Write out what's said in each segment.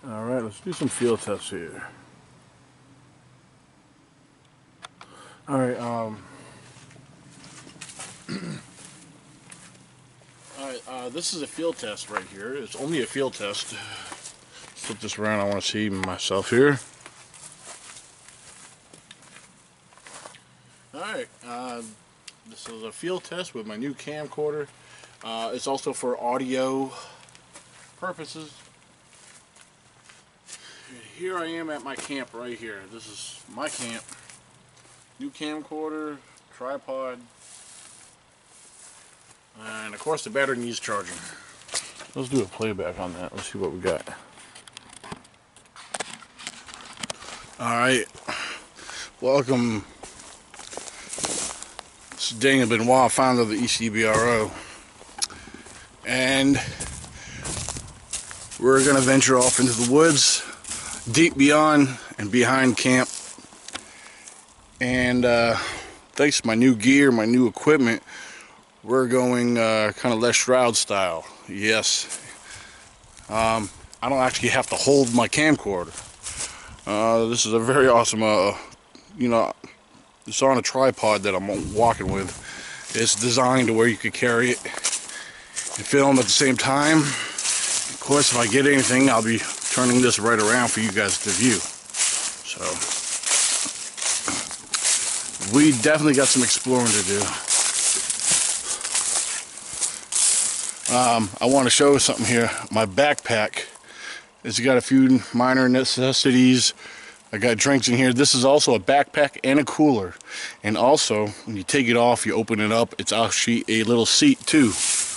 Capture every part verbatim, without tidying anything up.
Alright, let's do some field tests here. Alright, um... Alright, uh, this is a field test right here. It's only a field test. Flip this around, I want to see myself here. Alright, uh, this is a field test with my new camcorder. Uh, it's also for audio purposes. Here I am at my camp right here. This is my camp. New camcorder, tripod, and of course the battery needs charging. Let's do a playback on that. Let's see what we got. Alright, welcome. This is Daniel Benoit, founder of the E C B R O, and we're going to venture off into the woods, deep beyond and behind camp. And uh, thanks to my new gear, my new equipment, we're going uh, kind of Les Stroud style. Yes, um, I don't actually have to hold my camcorder. Uh, this is a very awesome, uh, you know, it's on a tripod that I'm walking with. It's designed to where you could carry it and film at the same time. Of course, if I get anything, I'll be turning this right around for you guys to view. So, we definitely got some exploring to do. Um, I want to show something here. My backpack. It's got a few minor necessities. I got drinks in here. This is also a backpack and a cooler. And also, when you take it off, you open it up, it's actually a little seat too.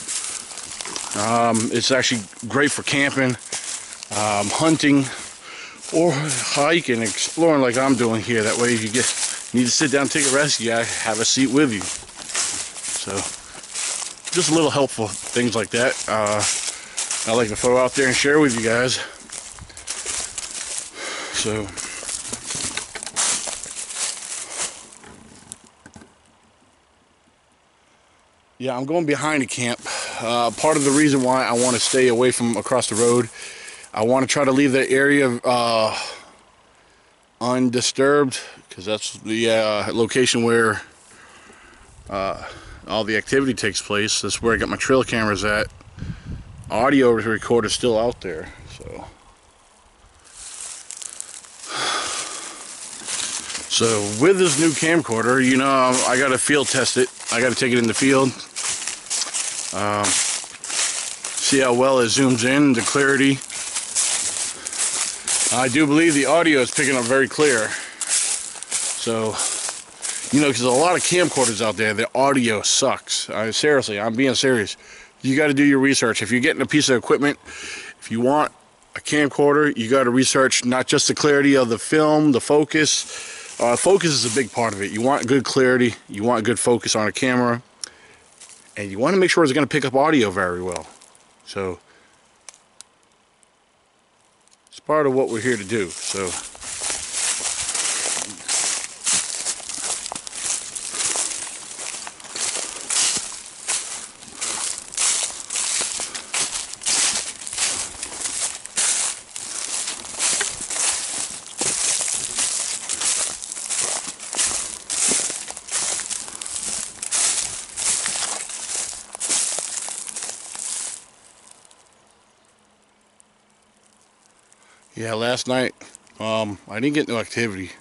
Um, it's actually great for camping, um, hunting, or hiking, exploring like I'm doing here. That way if you get need to sit down and take a rest, you have a seat with you. So, just a little helpful things like that. Uh, I like to throw out there and share with you guys. So, yeah, I'm going behind the camp. Uh, part of the reason why I want to stay away from across the road, I want to try to leave that area uh, undisturbed, because that's the uh, location where uh, all the activity takes place. That's where I got my trail cameras at. Audio recorder still out there. So, so with this new camcorder, you know, I got to field test it. I got to take it in the field. Um, see how well it zooms in, the clarity. I do believe the audio is picking up very clear. So, you know, because a lot of camcorders out there, the audio sucks. I, seriously, I'm being serious. You got to do your research. If you're getting a piece of equipment, if you want a camcorder, you got to research not just the clarity of the film, the focus. Uh, focus is a big part of it. You want good clarity. You want good focus on a camera. And you want to make sure it's going to pick up audio very well. So, it's part of what we're here to do. So, yeah, last night, um, I didn't get no activity.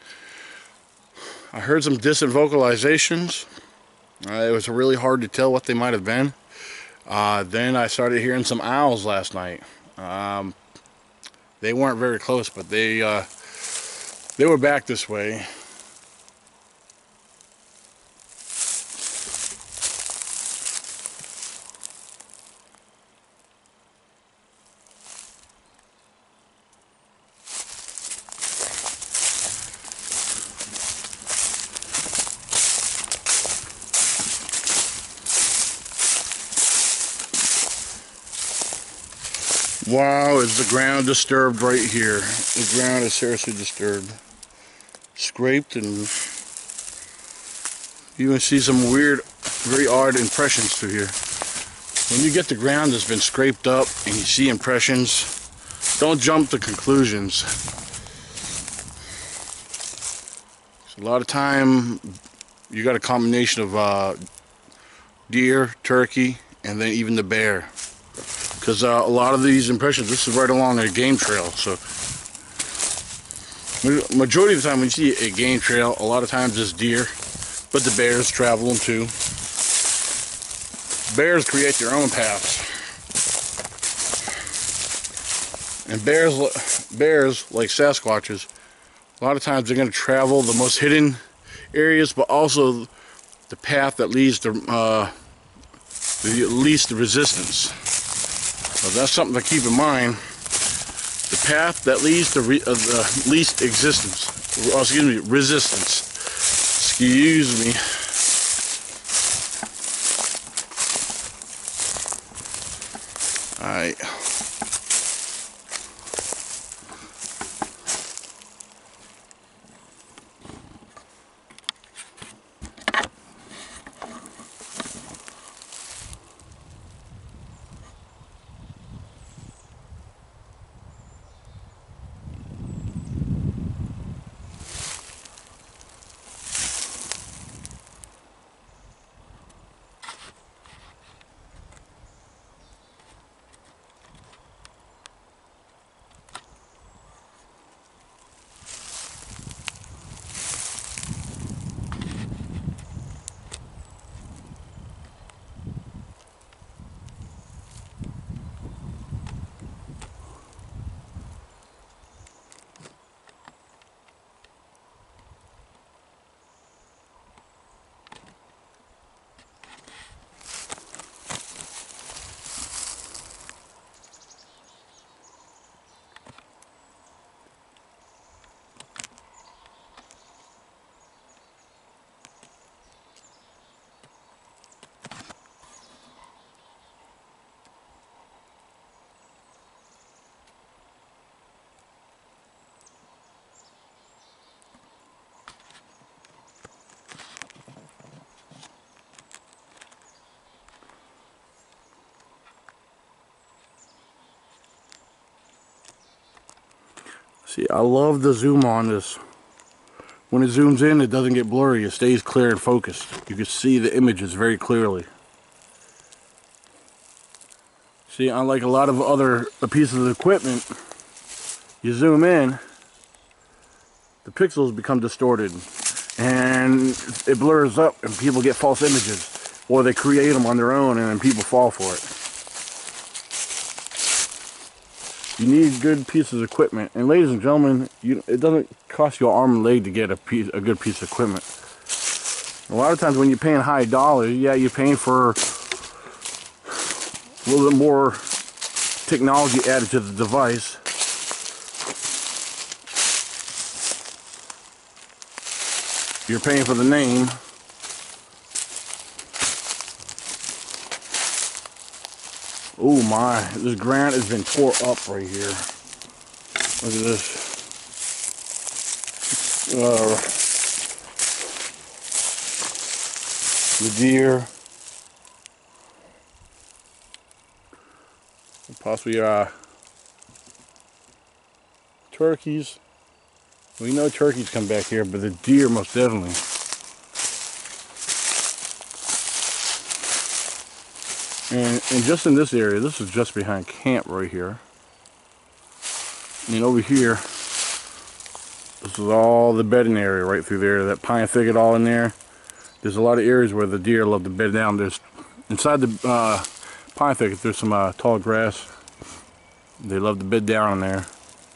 I heard some distant vocalizations. Uh, it was really hard to tell what they might have been. Uh, then I started hearing some owls last night. Um, they weren't very close, but they uh, they were back this way. Wow, is the ground disturbed right here. The ground is seriously disturbed. Scraped, and you can see some weird, very odd impressions through here. When you get the ground that's been scraped up and you see impressions, don't jump to conclusions. A lot of time you got a combination of uh, deer, turkey, and then even the bear. Because uh, a lot of these impressions, this is right along a game trail. So majority of the time when you see a game trail, a lot of times it's deer, but the bears travel them too. Bears create their own paths. And bears, bears like Sasquatches, a lot of times they're going to travel the most hidden areas, but also the path that leads to uh, the least resistance. So that's something to keep in mind. The path that leads to re uh, the least existence, oh, excuse me, resistance. Excuse me. All right. See, I love the zoom on this. When it zooms in, it doesn't get blurry. It stays clear and focused. You can see the images very clearly. See, unlike a lot of other pieces of equipment, you zoom in, the pixels become distorted, and it blurs up, and people get false images, or they create them on their own, and then people fall for it. You need good pieces of equipment, and ladies and gentlemen, you, it doesn't cost you an arm and leg to get a piece, a good piece of equipment. A lot of times when you're paying high dollars, yeah, you're paying for a little bit more technology added to the device. You're paying for the name. Oh my, this granite has been tore up right here. Look at this. Uh, the deer. Possibly uh, turkeys. We know turkeys come back here, but the deer most definitely. And, and just in this area, this is just behind camp right here. And over here, this is all the bedding area right through there. That pine thicket all in there. There's a lot of areas where the deer love to bed down. There's inside the uh, pine thicket, there's some uh, tall grass. They love to bed down in there.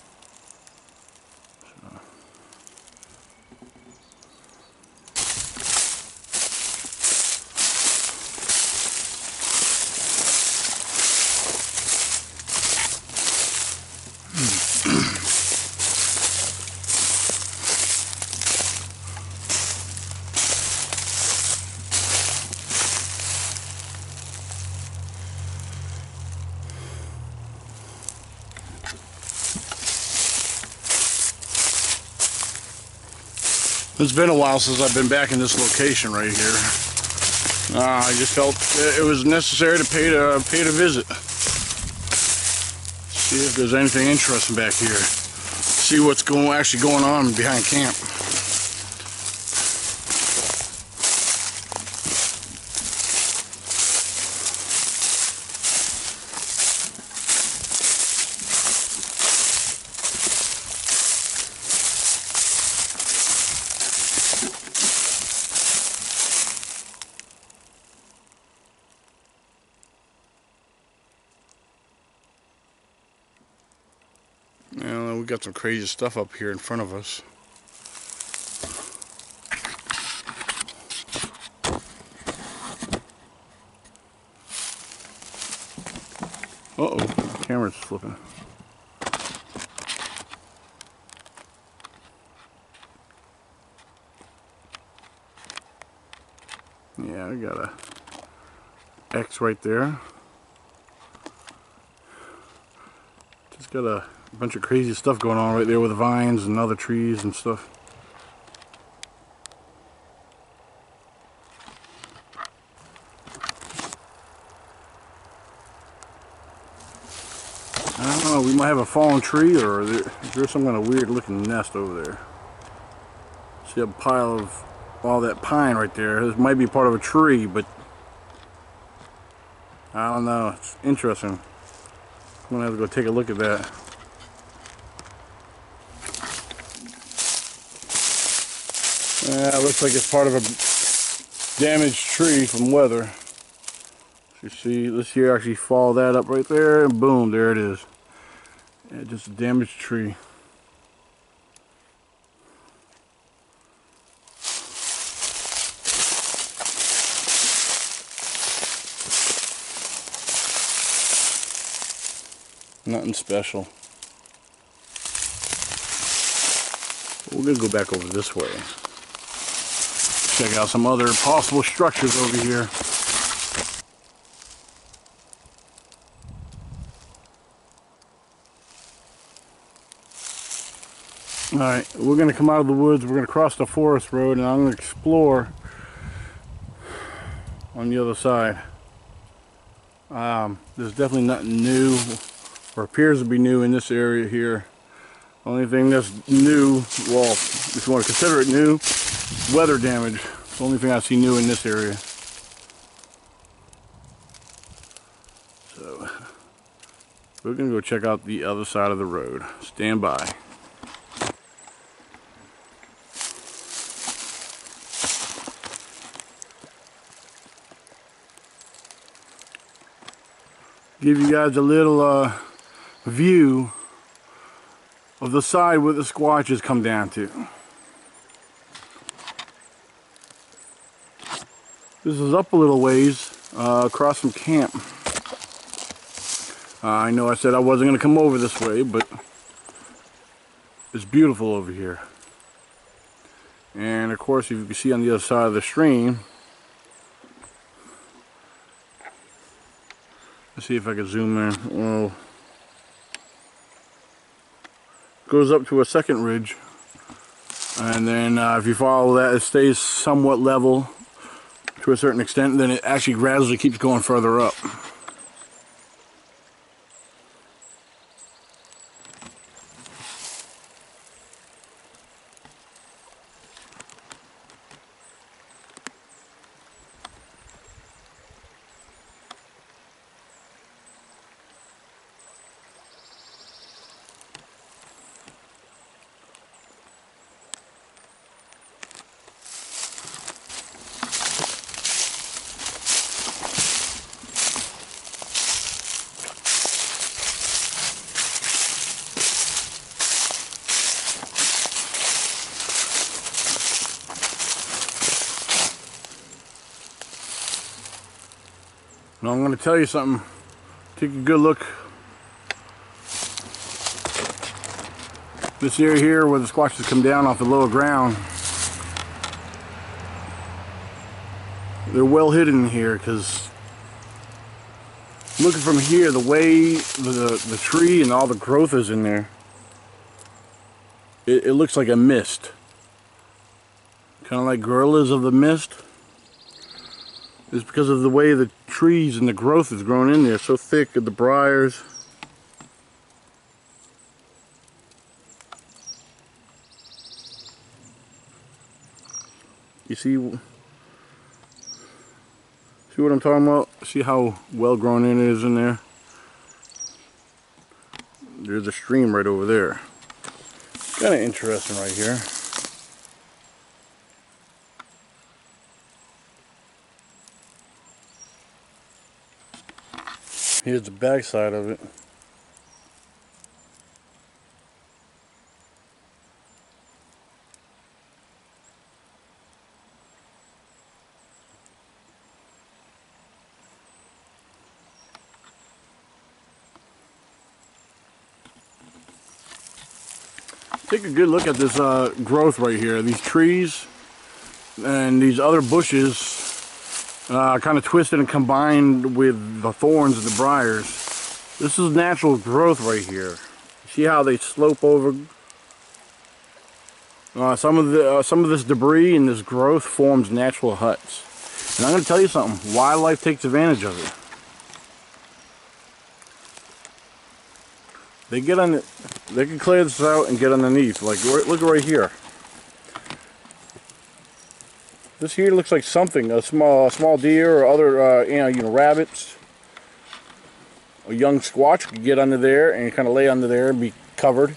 It's been a while since I've been back in this location right here. Uh, I just felt it was necessary to pay to pay to visit. See if there's anything interesting back here. See what's going actually going on behind camp. Well, we got some crazy stuff up here in front of us. Uh-oh, the camera's flipping. Yeah, I got a X right there. Just got a bunch of crazy stuff going on right there with the vines and other trees and stuff. I don't know, we might have a fallen tree, or there, there's some kind of weird looking nest over there. See a pile of all that pine right there. This might be part of a tree, but I don't know. It's interesting. I'm gonna have to go take a look at that. Yeah, it looks like it's part of a damaged tree from weather. You see, let's here actually follow that up right there, and boom, there it is. Yeah, just a damaged tree. Nothing special. We're gonna go back over this way. Check out some other possible structures over here. Alright, we're going to come out of the woods, we're going to cross the forest road, and I'm going to explore on the other side. Um, there's definitely nothing new, or appears to be new in this area here. Only thing that's new, well, if you want to consider it new, weather damage. It's the only thing I see new in this area. So, we're going to go check out the other side of the road. Stand by. Give you guys a little uh, view of the side where the squatches come down to. This is up a little ways uh, across from camp. Uh, I know I said I wasn't going to come over this way, but it's beautiful over here. And of course, if you can see on the other side of the stream, let's see if I can zoom in. Well, goes up to a second ridge, and then uh, if you follow that, it stays somewhat level to a certain extent, and then it actually gradually keeps going further up. Now I'm going to tell you something. Take a good look. This area here where the squashes come down off the lower ground, they're well hidden here, because looking from here, the way the, the tree and all the growth is in there, it, it looks like a mist. Kind of like gorillas of the mist. It's because of the way the trees and the growth is grown in there, so thick of the briars. You see, see what I'm talking about? See how well grown it is in there? There's a stream right over there. Kind of interesting right here. Here's the back side of it. Take a good look at this uh, growth right here. These trees and these other bushes uh, kind of twisted and combined with the thorns and the briars. This is natural growth right here. See how they slope over? Uh, some of the uh, some of this debris and this growth forms natural huts. And I'm going to tell you something. Wildlife takes advantage of it. They get on it. They can clear this out and get underneath. Like, look right here. This here looks like something. A small, small deer or other, uh, you know, you know, rabbits. A young squatch could get under there and kind of lay under there and be covered.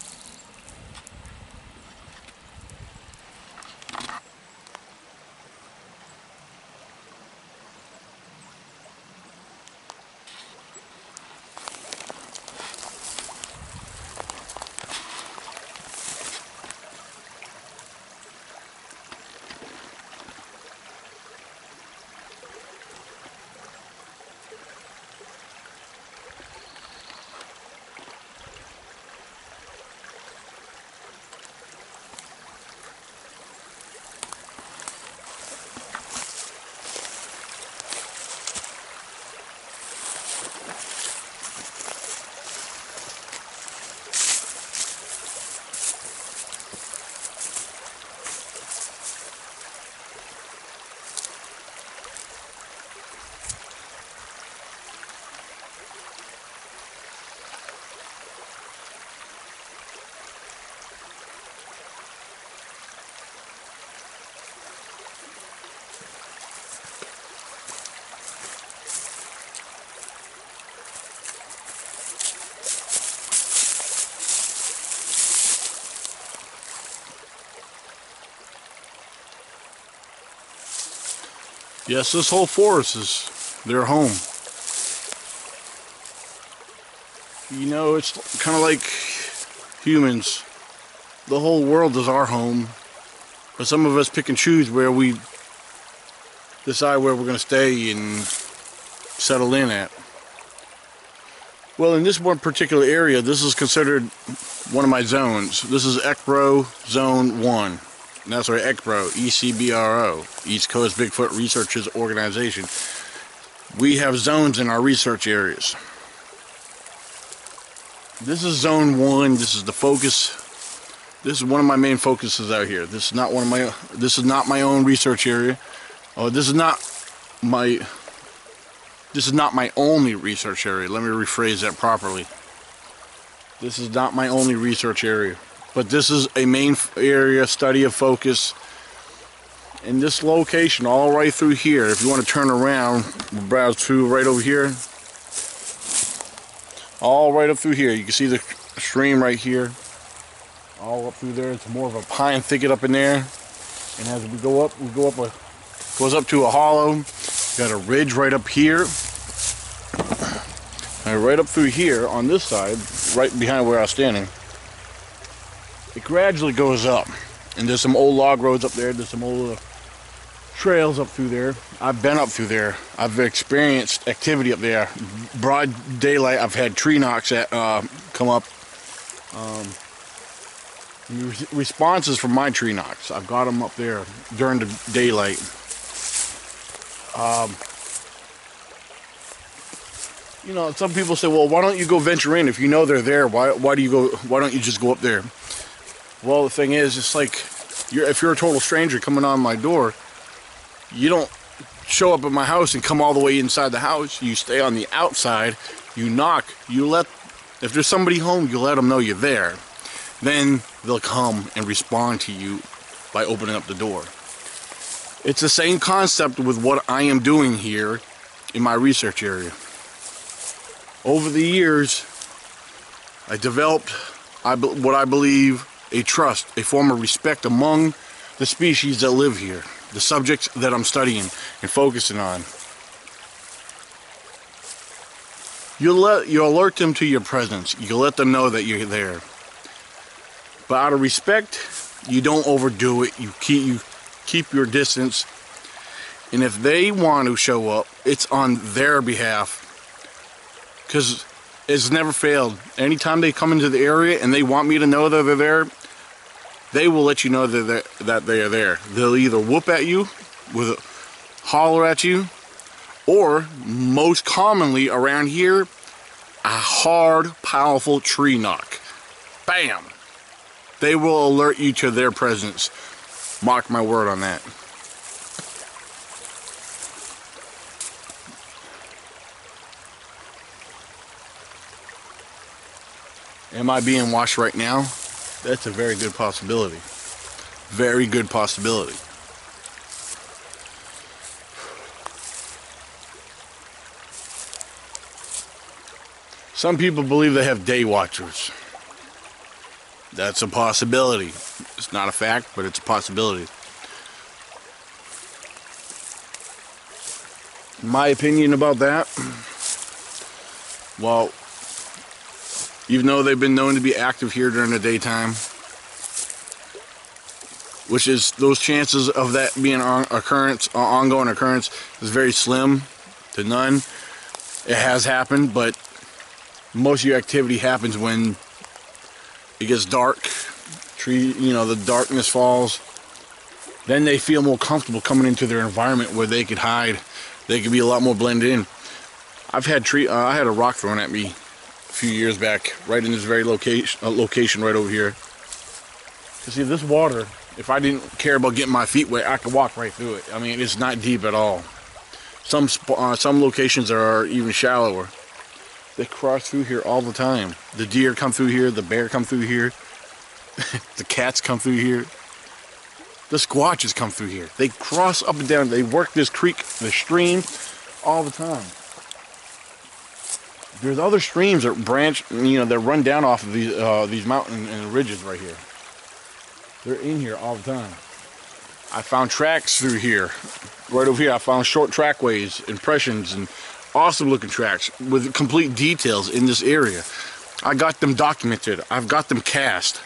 Yes, this whole forest is their home. You know, it's kind of like humans. The whole world is our home. But some of us pick and choose where we decide where we're going to stay and settle in at. Well, in this one particular area, this is considered one of my zones. This is E C B R O Zone one. And that's right, E C B R O, E C B R O, East Coast Bigfoot Researchers Organization. We have zones in our research areas. This is Zone one. This is the focus. This is one of my main focuses out here. This is not one of my. This is not my own research area. Oh, this is not my. This is not my only research area. Let me rephrase that properly. This is not my only research area. But this is a main area, study of focus. In this location, all right through here, if you want to turn around, we'll browse through right over here. All right up through here. You can see the stream right here. All up through there. It's more of a pine thicket up in there. And as we go up, we go up a, goes up to a hollow. Got a ridge right up here. And right up through here on this side, right behind where I was standing, it gradually goes up, and there's some old log roads up there. There's some old uh, trails up through there. I've been up through there. I've experienced activity up there. Broad daylight. I've had tree knocks that uh, come up. Um, responses from my tree knocks. I've got them up there during the daylight. Um, you know, some people say, "Well, why don't you go venture in if you know they're there? Why? Why do you go? Why don't you just go up there?" Well, the thing is, it's like, you're, if you're a total stranger coming on my door, you don't show up at my house and come all the way inside the house. You stay on the outside, you knock, you let, if there's somebody home, you let them know you're there. Then they'll come and respond to you by opening up the door. It's the same concept with what I am doing here in my research area. Over the years, I developed I, what I believe a trust, a form of respect among the species that live here, the subjects that I'm studying and focusing on. You let you alert them to your presence. You let them know that you're there. But out of respect, you don't overdo it. You keep you keep your distance. And if they want to show up, it's on their behalf. Because it's never failed. Anytime they come into the area and they want me to know that they're there, they will let you know that they're, that they are there. They'll either whoop at you, with a holler at you, or most commonly around here, a hard, powerful tree knock. Bam! They will alert you to their presence. Mark my word on that. Am I being watched right now? That's a very good possibility. Very good possibility. Some people believe they have day watchers. That's a possibility. It's not a fact, but it's a possibility. My opinion about that, well, even though they've been known to be active here during the daytime, which is those chances of that being an occurrence, an ongoing occurrence, is very slim to none. It has happened, but most of your activity happens when it gets dark. Tree, you know, the darkness falls. Then they feel more comfortable coming into their environment where they could hide. They could be a lot more blended in. I've had tree. Uh, I had a rock thrown at me a few years back, right in this very location, uh, location right over here. You see, this water, if I didn't care about getting my feet wet, I could walk right through it. I mean, it's not deep at all. Some uh, some locations are even shallower. They cross through here all the time. The deer come through here. The bear come through here. The cats come through here. The squatches come through here. They cross up and down. They work this creek, the stream, all the time. There's other streams that branch, you know, that run down off of these uh, these mountain and ridges right here. They're in here all the time. I found tracks through here. Right over here, I found short trackways, impressions, and awesome looking tracks with complete details in this area. I got them documented. I've got them cast.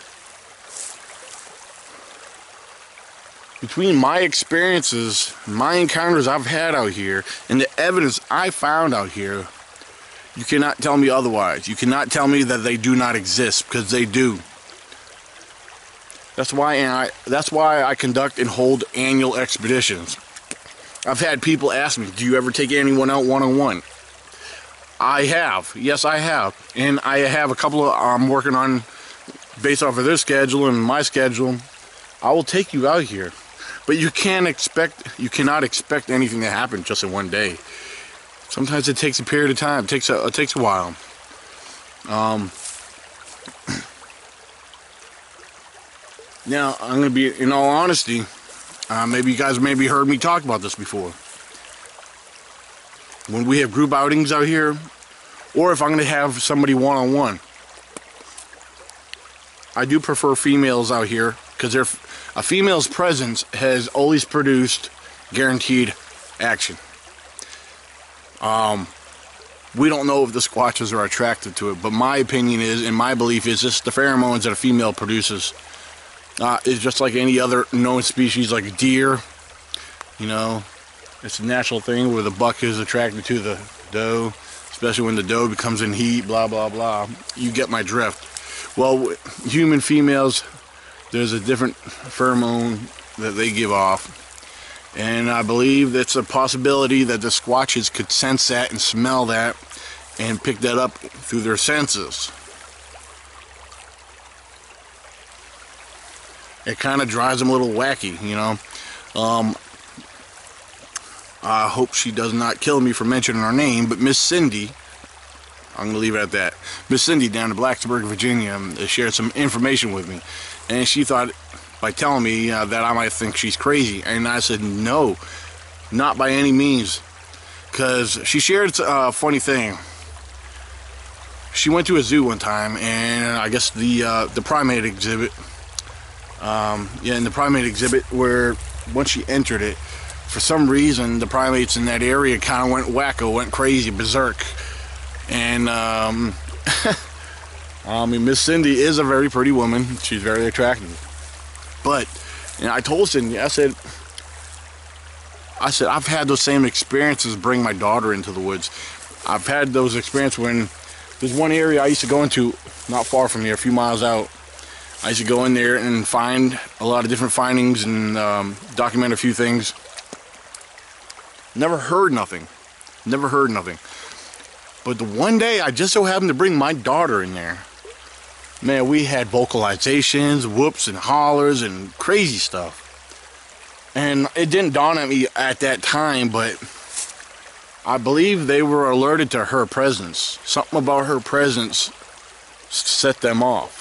Between my experiences, my encounters I've had out here, and the evidence I found out here, you cannot tell me otherwise. You cannot tell me that they do not exist, because they do. That's why I, that's why I conduct and hold annual expeditions. I've had people ask me, do you ever take anyone out one-on-one? I have. Yes, I have. And I have a couple of, I'm working on, based off of their schedule and my schedule, I will take you out here. But you can't expect, you cannot expect anything to happen just in one day. Sometimes it takes a period of time. It takes a, it takes a while. Um, now, I'm going to be, in all honesty, uh, maybe you guys maybe heard me talk about this before. When we have group outings out here, or if I'm going to have somebody one-on-one, I do prefer females out here, because they're, a female's presence has always produced guaranteed action. Um, we don't know if the squatches are attracted to it, but my opinion is, and my belief is, just the pheromones that a female produces uh, is just like any other known species, like deer. You know, it's a natural thing where the buck is attracted to the doe, especially when the doe becomes in heat, blah, blah, blah. You get my drift. Well, human females, there's a different pheromone that they give off. And I believe it's a possibility that the squatches could sense that and smell that and pick that up through their senses. It kind of drives them a little wacky, you know. Um, I hope she does not kill me for mentioning her name, but Miss Cindy, I'm going to leave it at that. Miss Cindy down in Blacksburg, Virginia, shared some information with me. And she thought by telling me uh, that I might think she's crazy. And I said, no, not by any means. Because she shared a funny thing. She went to a zoo one time, and I guess the uh, the primate exhibit. Um, yeah, in the primate exhibit, where once she entered it, for some reason the primates in that area kind of went wacko, went crazy, berserk. And um, I mean, Miss Cindy is a very pretty woman. She's very attractive. But you know, I told Cindy, I said, I said I've had those same experiences bring my daughter into the woods. I've had those experiences when there's one area I used to go into, not far from here, a few miles out. I used to go in there and find a lot of different findings and um, document a few things. Never heard nothing. Never heard nothing. But the one day I just so happened to bring my daughter in there. Man, we had vocalizations, whoops and hollers and crazy stuff. And it didn't dawn on me at that time, but I believe they were alerted to her presence. Something about her presence set them off.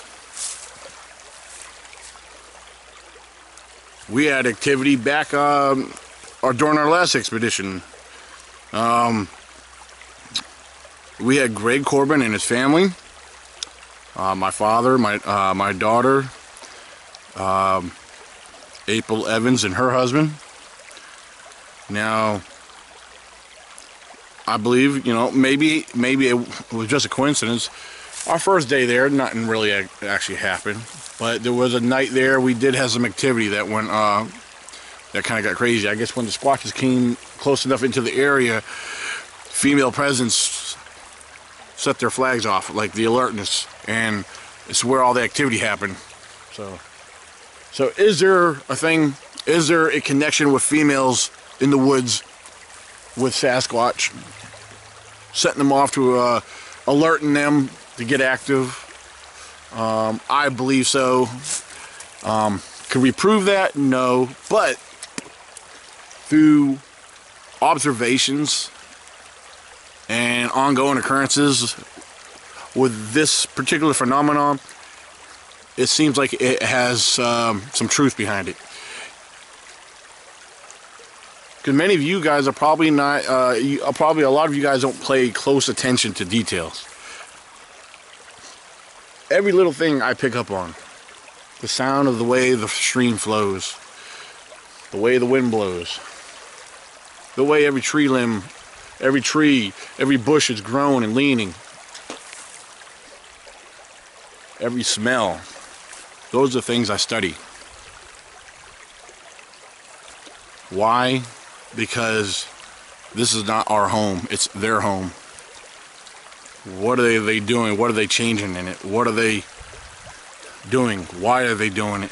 We had activity back um, or during our last expedition. Um, we had Greg Corbin and his family, uh, my father, my uh, my daughter, um, April Evans and her husband. Now, I believe, you know, maybe maybe it was just a coincidence. Our first day there, nothing really actually happened, but there was a night there we did have some activity that went, uh, that kind of got crazy. I guess when the squatches came close enough into the area, female presence set their flags off, like the alertness, and it's where all the activity happened. So, so is there a thing? Is there a connection with females in the woods with Sasquatch, setting them off to uh, alerting them to get active? Um, I believe so. Um, can we prove that? No, but through observations and ongoing occurrences with this particular phenomenon, it seems like it has um, some truth behind it. Because many of you guys are probably not, uh, you, probably a lot of you guys don't pay close attention to details. Every little thing I pick up on. The sound of the way the stream flows. The way the wind blows. The way every tree limb, every tree, every bush is grown and leaning. Every smell. Those are things I study. Why? Because this is not our home, it's their home. What are they, they doing? What are they changing in it? What are they doing? Why are they doing it?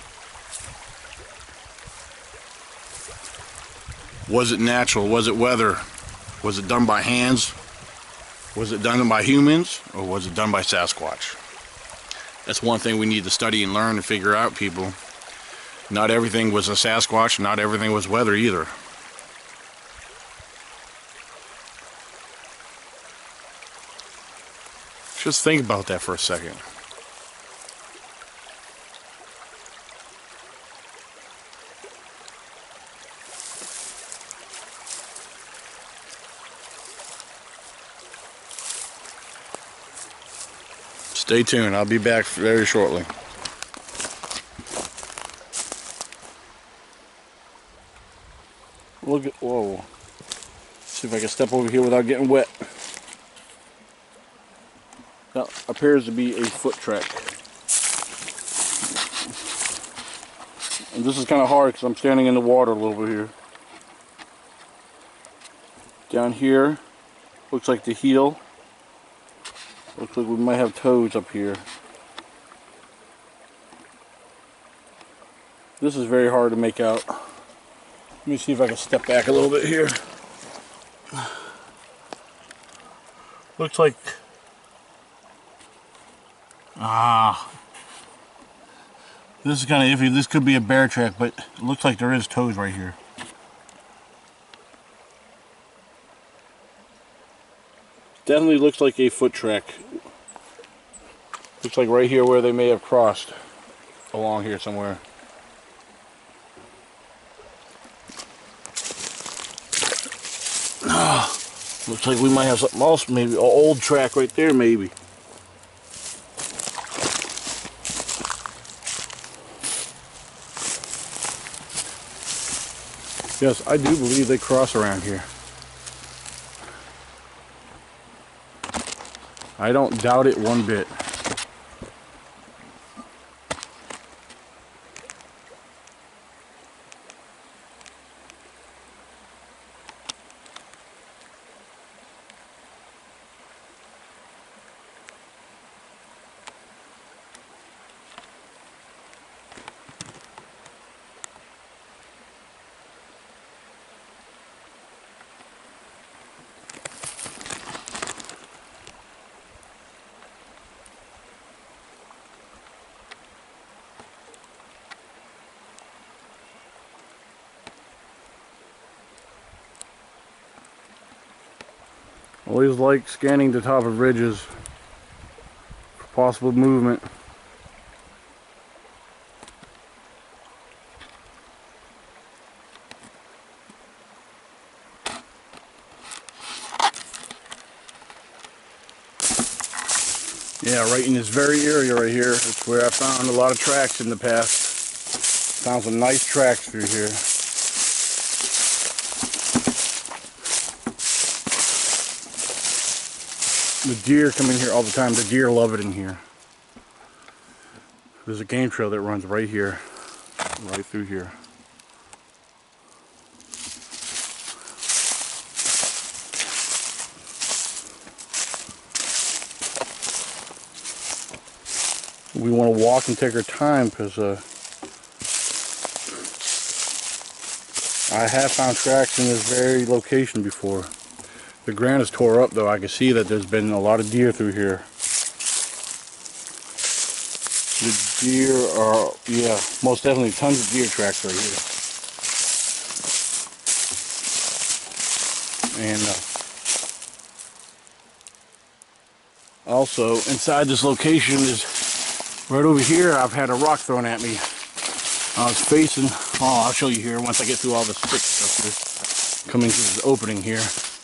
Was it natural? Was it weather? Was it done by hands? Was it done by humans? Or was it done by Sasquatch? That's one thing we need to study and learn and figure out, people. Not everything was a Sasquatch, not everything was weather either. Just think about that for a second. Stay tuned. I'll be back very shortly. Look at, whoa. See if I can step over here without getting wet. That appears to be a foot track. And this is kind of hard because I'm standing in the water a little bit here. Down here, looks like the heel. Looks like we might have toes up here. This is very hard to make out. Let me see if I can step back a little bit here. Looks like... Ah, this is kind of iffy. This could be a bear track, but it looks like there is toes right here. Definitely looks like a foot track. Looks like right here where they may have crossed. Along here somewhere. Looks like we might have something else, maybe an old track right there, maybe. Yes, I do believe they cross around here. I don't doubt it one bit. Always like scanning the top of ridges for possible movement. Yeah, right in this very area right here, it's where I found a lot of tracks in the past. Found some nice tracks through here. The deer come in here all the time. The deer love it in here. There's a game trail that runs right here, right through here. We want to walk and take our time because uh, I have found tracks in this very location before. The ground is tore up though. I can see that there's been a lot of deer through here. The deer are, yeah, most definitely tons of deer tracks right here. And uh, also inside this location is right over here. I've had a rock thrown at me. I was facing, oh, I'll show you here once I get through all this thick stuff here. Coming through this opening here.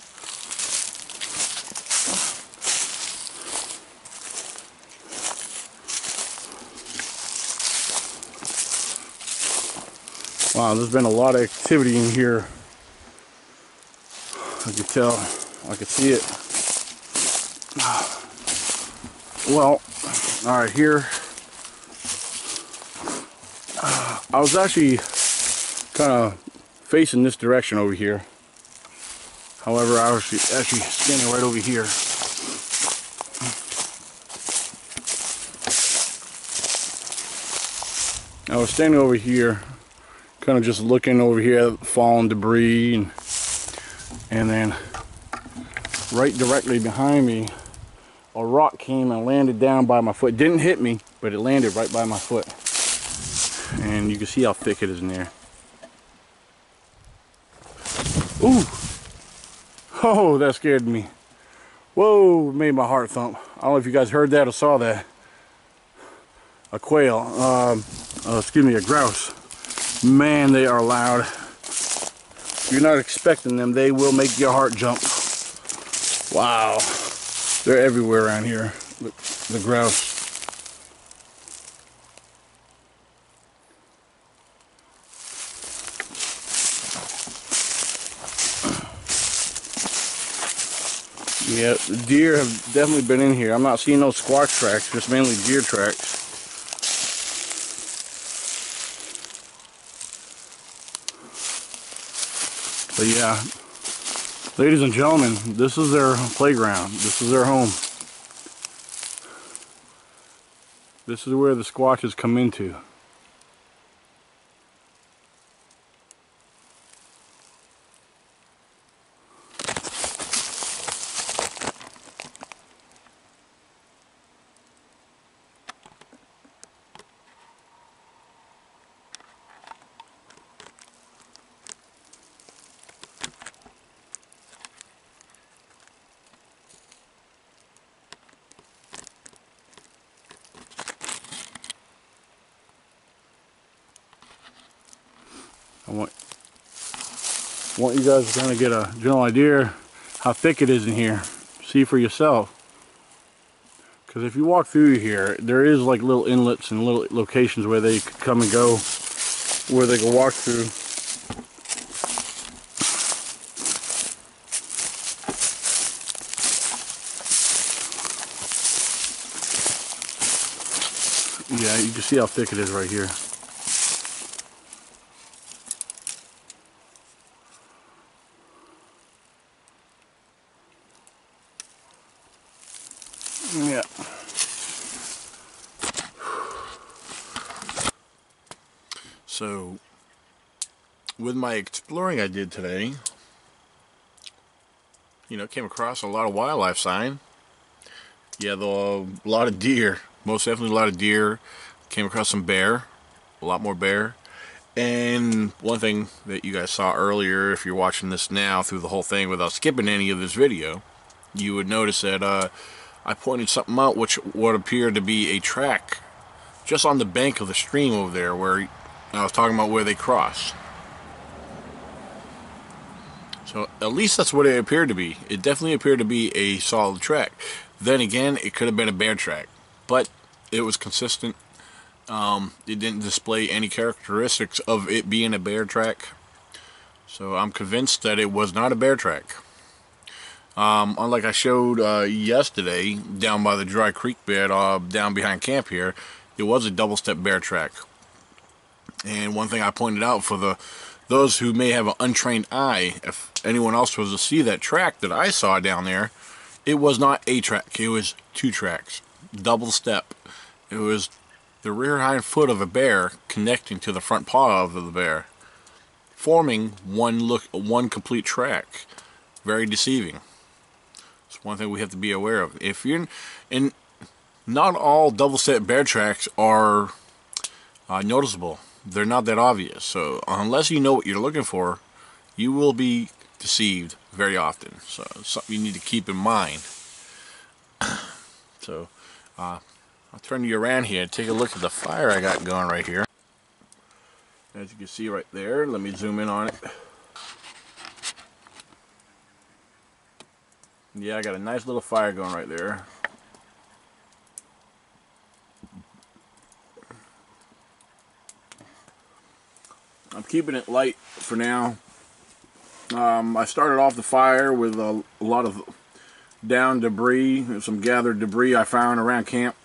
Wow, there's been a lot of activity in here. I can tell, I can see it. Well, all right, here. I was actually kind of facing this direction over here. However, I was actually standing right over here. I was standing over here, kind of just looking over here at fallen debris, and, and then right directly behind me, a rock came and landed down by my foot. It didn't hit me, but it landed right by my foot. And you can see how thick it is in there. Ooh! Oh, that scared me. Whoa, made my heart thump. I don't know if you guys heard that or saw that. A quail, um, uh, excuse me, a grouse. Man, they are loud. If you're not expecting them, they will make your heart jump. Wow. They're everywhere around here, the, the grouse. Yeah, the deer have definitely been in here. I'm not seeing no squash tracks, just mainly deer tracks. But yeah, ladies and gentlemen, this is their playground. This is their home. This is where the squatches come into. I want, want you guys to kind of get a general idea how thick it is in here. See for yourself. Because if you walk through here, there is like little inlets and little locations where they could come and go, where they can walk through. Yeah, you can see how thick it is right here. Yeah. So, with my exploring I did today, you know, came across a lot of wildlife sign. Yeah, though a lot of deer. Most definitely a lot of deer. Came across some bear. A lot more bear. And one thing that you guys saw earlier, if you're watching this now through the whole thing without skipping any of this video, you would notice that uh, I pointed something out which would appear to be a track just on the bank of the stream over there where I was talking about where they cross. So at least that's what it appeared to be. It definitely appeared to be a solid track. Then again, it could have been a bear track, but it was consistent. Um, it didn't display any characteristics of it being a bear track. So I'm convinced that it was not a bear track. Um, unlike I showed uh, yesterday down by the dry creek bed uh, down behind camp here, it was a double step bear track. And one thing I pointed out for the those who may have an untrained eye, if anyone else was to see that track that I saw down there, it was not a track, it was two tracks, double step. It was the rear hind foot of a bear connecting to the front paw of the bear, forming one look, one complete track. Very deceiving. It's one thing we have to be aware of. If you're, and not all double step bear tracks are uh, noticeable. They're not that obvious. So unless you know what you're looking for, you will be deceived very often. So it's something you need to keep in mind. So uh, I'll turn you around here and take a look at the fire I got going right here. As you can see right there, let me zoom in on it. Yeah, I got a nice little fire going right there. I'm keeping it light for now. Um, I started off the fire with a, a lot of down debris, some gathered debris I found around camp.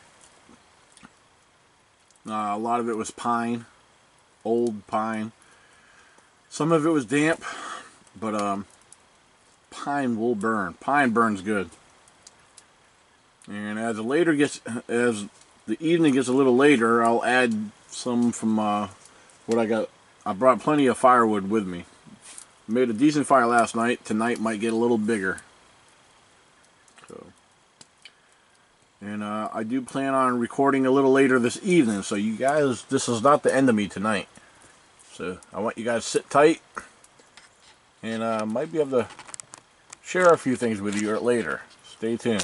Uh, a lot of it was pine, old pine. Some of it was damp, but um, pine will burn. Pine burns good. And as the later gets, as the evening gets a little later, I'll add some from uh, what I got. I brought plenty of firewood with me. Made a decent fire last night. Tonight might get a little bigger. So, and uh, I do plan on recording a little later this evening. So you guys, this is not the end of me tonight. So I want you guys to sit tight, and I uh, might be able to share a few things with you later. Stay tuned.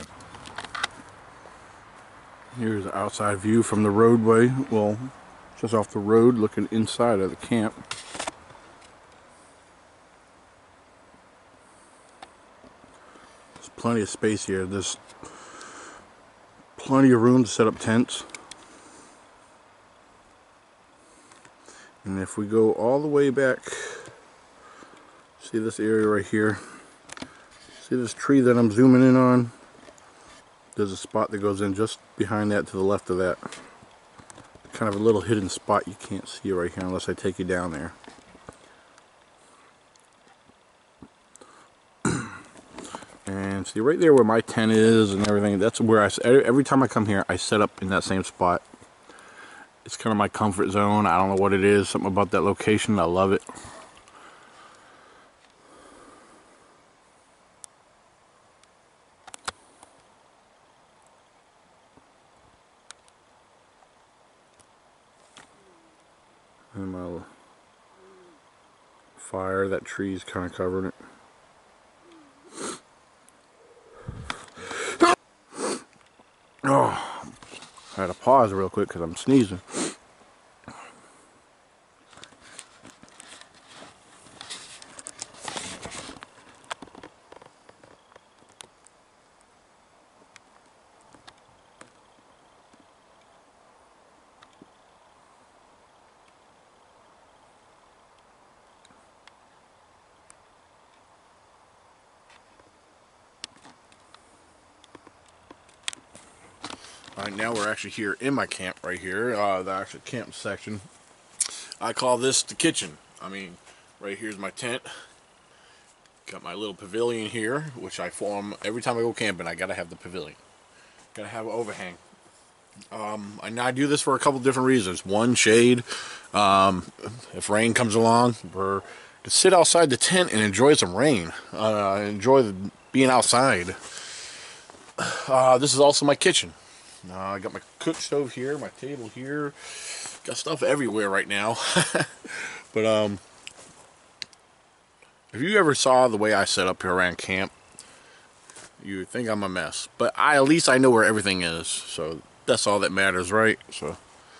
Here's the outside view from the roadway. Well, just off the road, looking inside of the camp. There's plenty of space here. There's plenty of room to set up tents. And if we go all the way back, see this area right here? See this tree that I'm zooming in on? There's a spot that goes in just behind that to the left of that. Kind of a little hidden spot you can't see right here unless I take you down there. And see right there where my tent is and everything, that's where I, every time I come here I set up in that same spot. It's kind of my comfort zone. I don't know what it is, something about that location, I love it. And my fire, that tree's kind of covering it. Oh, I had to pause real quick because I'm sneezing. Alright, now we're actually here in my camp right here, uh, the actual camp section. I call this the kitchen. I mean, right here's my tent. Got my little pavilion here, which I form every time I go camping. I gotta have the pavilion. Gotta have an overhang. Um, and I do this for a couple different reasons. One, shade. Um, if rain comes along, we're to sit outside the tent and enjoy some rain. Uh, enjoy the, being outside. Uh, this is also my kitchen. Uh, I got my cook stove here, my table here. Got stuff everywhere right now. But um, if you ever saw the way I set up here around camp, you would think I'm a mess. But I at least I know where everything is. So that's all that matters, right? So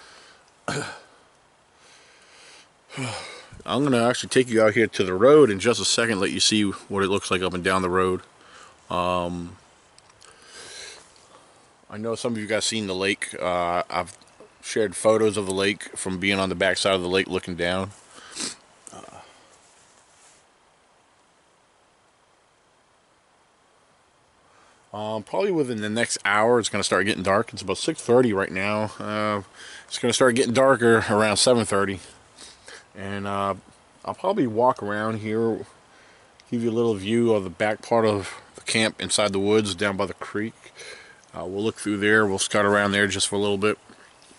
I'm gonna actually take you out here to the road in just a second. Let you see what it looks like up and down the road. Um, I know some of you guys seen the lake. Uh, I've shared photos of the lake from being on the back side of the lake looking down. Uh, um, probably within the next hour it's going to start getting dark. It's about six thirty right now. Uh, it's going to start getting darker around seven thirty. And uh, I'll probably walk around here, give you a little view of the back part of the camp inside the woods down by the creek. Uh, we'll look through there. We'll scout around there just for a little bit.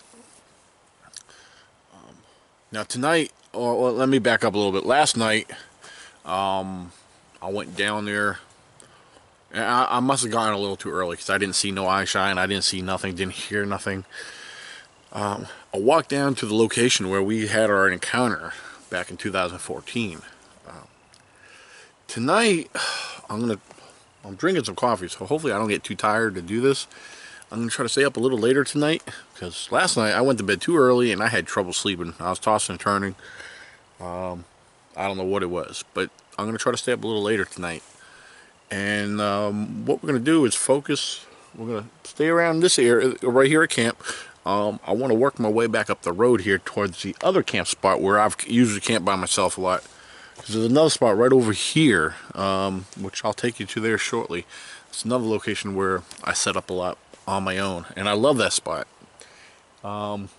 Um, now tonight, well, let me back up a little bit. Last night, um, I went down there. And I, I must have gone a little too early because I didn't see no eye shine. I didn't see nothing. Didn't hear nothing. Um, I walked down to the location where we had our encounter back in two thousand fourteen. Um, tonight, I'm gonna. I'm drinking some coffee, so hopefully I don't get too tired to do this. I'm going to try to stay up a little later tonight, because last night I went to bed too early and I had trouble sleeping. I was tossing and turning. Um, I don't know what it was, but I'm going to try to stay up a little later tonight. And um, what we're going to do is focus. We're going to stay around this area, right here at camp. Um, I want to work my way back up the road here towards the other camp spot where I've usually camped by myself a lot. There's another spot right over here, um, which I'll take you to there shortly. It's another location where I set up a lot on my own, and I love that spot. Um,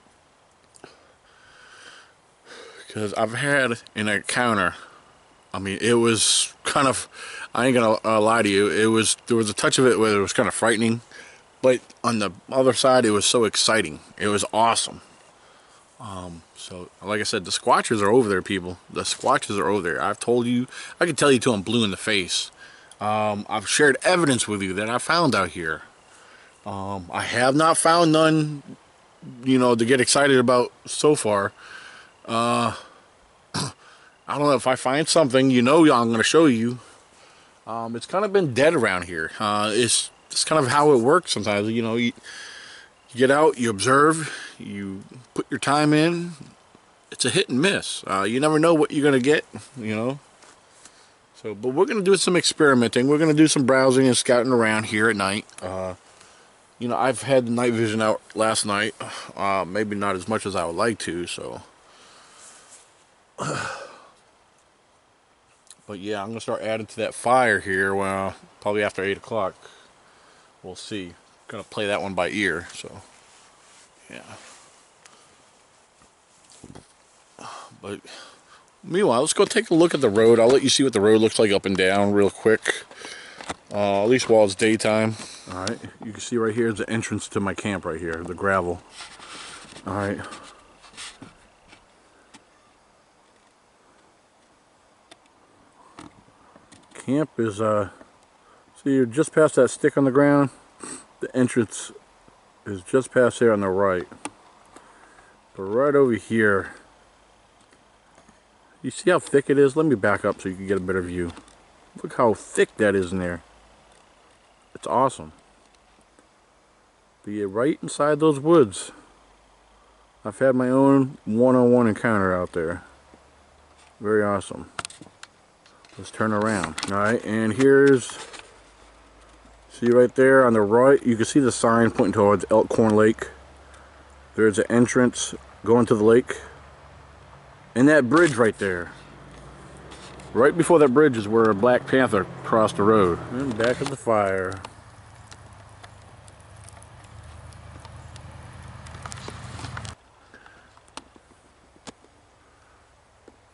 because I've had an encounter. I mean, it was kind of, I ain't gonna uh, lie to you, it was, there was a touch of it where it was kind of frightening, but on the other side, it was so exciting. It was awesome. Um, so, like I said, the squatchers are over there, people. The squatchers are over there. I've told you, I can tell you till I'm blue in the face. Um, I've shared evidence with you that I found out here. Um, I have not found none, you know, to get excited about so far. Uh, I don't know, if I find something, you know, I'm going to show you. Um, it's kind of been dead around here. Uh, it's, it's kind of how it works sometimes, you know, you, you get out, you observe, you put your time in. It's a hit and miss. Uh, you never know what you're going to get, you know. So, but we're going to do some experimenting. We're going to do some browsing and scouting around here at night. Uh, you know, I've had the night vision out last night. Uh, maybe not as much as I would like to, so. But yeah, I'm going to start adding to that fire here, well, probably after eight o'clock. We'll see. Going to play that one by ear, so. Yeah. But meanwhile, let's go take a look at the road. I'll let you see what the road looks like up and down real quick. Uh, at least while it's daytime. Alright, you can see right here is the entrance to my camp right here, the gravel. Alright. Camp is, uh, see, you're just past that stick on the ground. The entrance is just past there on the right. But right over here, you see how thick it is? Let me back up so you can get a better view. Look how thick that is in there. It's awesome. But yeah, right inside those woods, I've had my own one-on-one encounter out there. Very awesome. Let's turn around. Alright, and here's, see right there on the right, you can see the sign pointing towards Elkhorn Lake. There's an entrance going to the lake. And that bridge right there. Right before that bridge is where a Black Panther crossed the road. And back of the fire.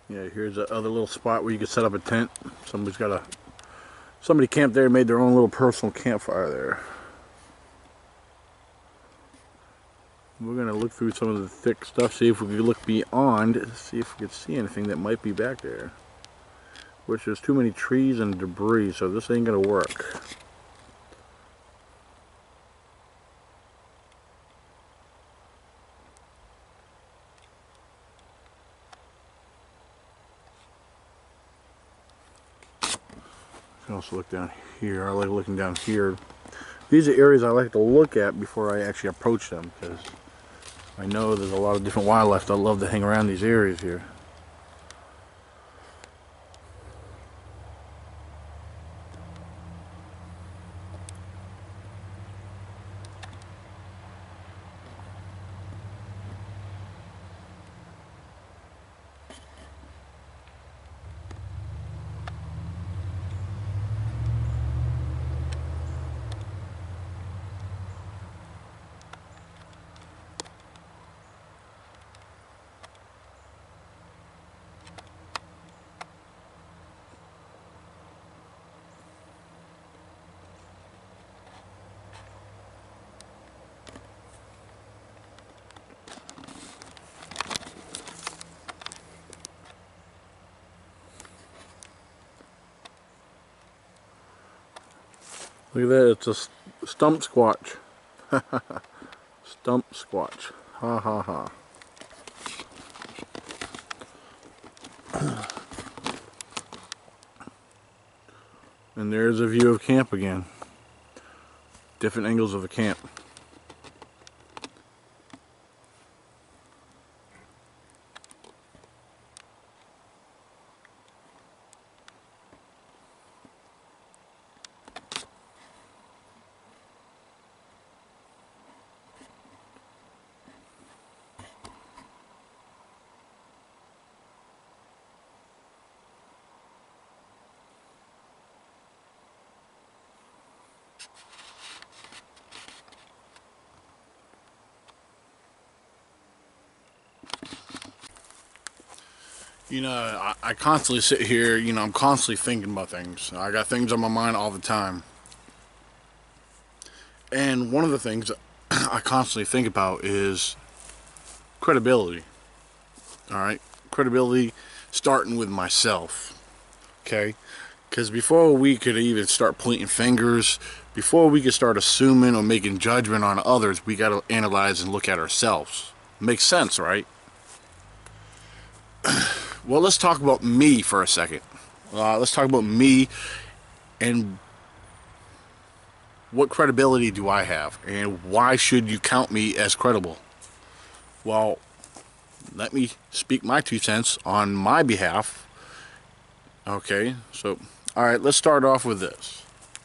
Yeah, here's a other little spot where you can set up a tent. Somebody's got a somebody camped there, made their own little personal campfire there. We're gonna look through some of the thick stuff, see if we can look beyond, see if we can see anything that might be back there. Which there's too many trees and debris, so this ain't gonna work. I can also look down here. I like looking down here. These are areas I like to look at before I actually approach them, because I know there's a lot of different wildlife that love to hang around these areas here. Look at that, it's a stump squatch. Stump squatch. Ha ha ha. And there's a view of camp again. Different angles of the camp. You know, I, I constantly sit here, you know, I'm constantly thinking about things. I got things on my mind all the time. And one of the things I constantly think about is credibility. Alright? Credibility starting with myself. Okay? Because before we could even start pointing fingers, before we could start assuming or making judgment on others, we got to analyze and look at ourselves. Makes sense, right? Well, let's talk about me for a second. Uh, let's talk about me and what credibility do I have, and why should you count me as credible? Well, let me speak my two cents on my behalf. Okay, so, alright, let's start off with this.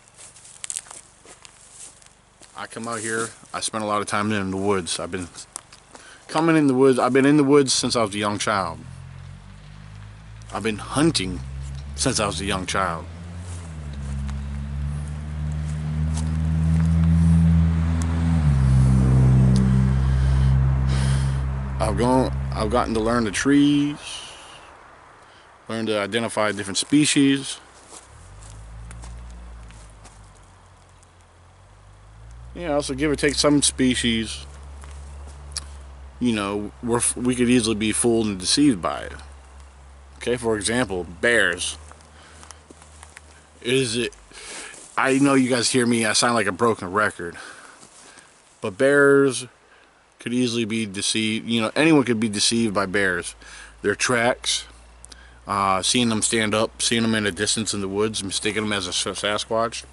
I come out here, I spend a lot of time in the woods. I've been coming in the woods, I've been in the woods since I was a young child. I've been hunting since I was a young child. I've gone, I've gotten to learn the trees, learn to identify different species. Yeah, also give or take some species, you know, we're, we could easily be fooled and deceived by it. Okay, for example, bears. Is it, I know you guys hear me, I sound like a broken record, but bears could easily be deceived. You know, anyone could be deceived by bears. Their tracks, uh, seeing them stand up, seeing them in a distance in the woods, mistaking them as a Sasquatch.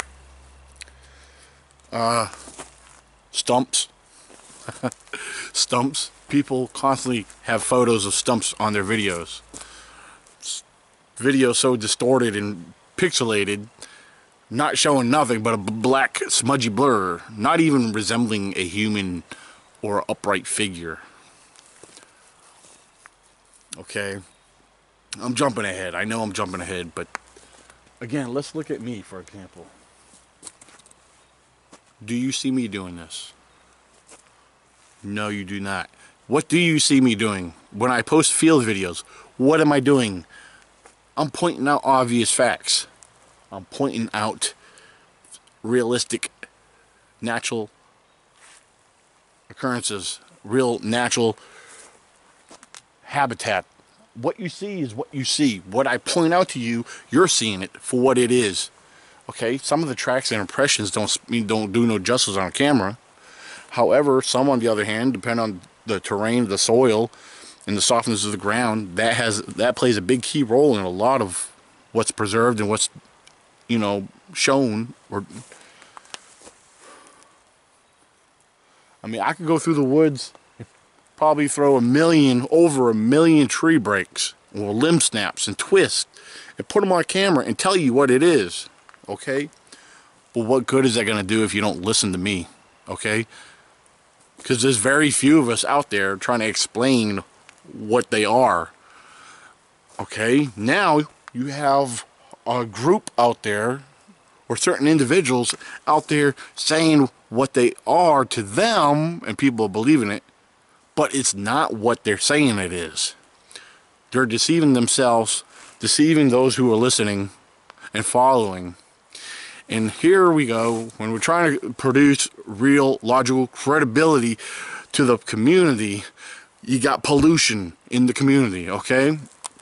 Uh, stumps. Stumps. People constantly have photos of stumps on their videos. Video so distorted and pixelated, not showing nothing but a black smudgy blur, not even resembling a human or upright figure. Okay, I'm jumping ahead. I know I'm jumping ahead, but again, let's look at me, for example. Do you see me doing this? No, you do not. What do you see me doing? When I post field videos, What am I doing? I'm pointing out obvious facts. I'm pointing out realistic, natural occurrences, real natural habitat. What you see is what you see. What I point out to you, you're seeing it for what it is. Okay, some of the tracks and impressions don't don't do no justice on camera. However, some on the other hand, depend on the terrain, the soil, and the softness of the ground, that has that plays a big key role in a lot of what's preserved and what's, you know, shown. Or I mean, I could go through the woods, probably throw a million, over a million tree breaks or limb snaps and twists and put them on camera and tell you what it is. Okay, but what good is that going to do if you don't listen to me? Okay, because there's very few of us out there trying to explain what they are. Okay, now you have a group out there, or certain individuals out there saying what they are to them, and people are believing it, but it's not what they're saying it is. They're deceiving themselves, deceiving those who are listening and following. And here we go, when we're trying to produce real logical credibility to the community, you got pollution in the community, okay?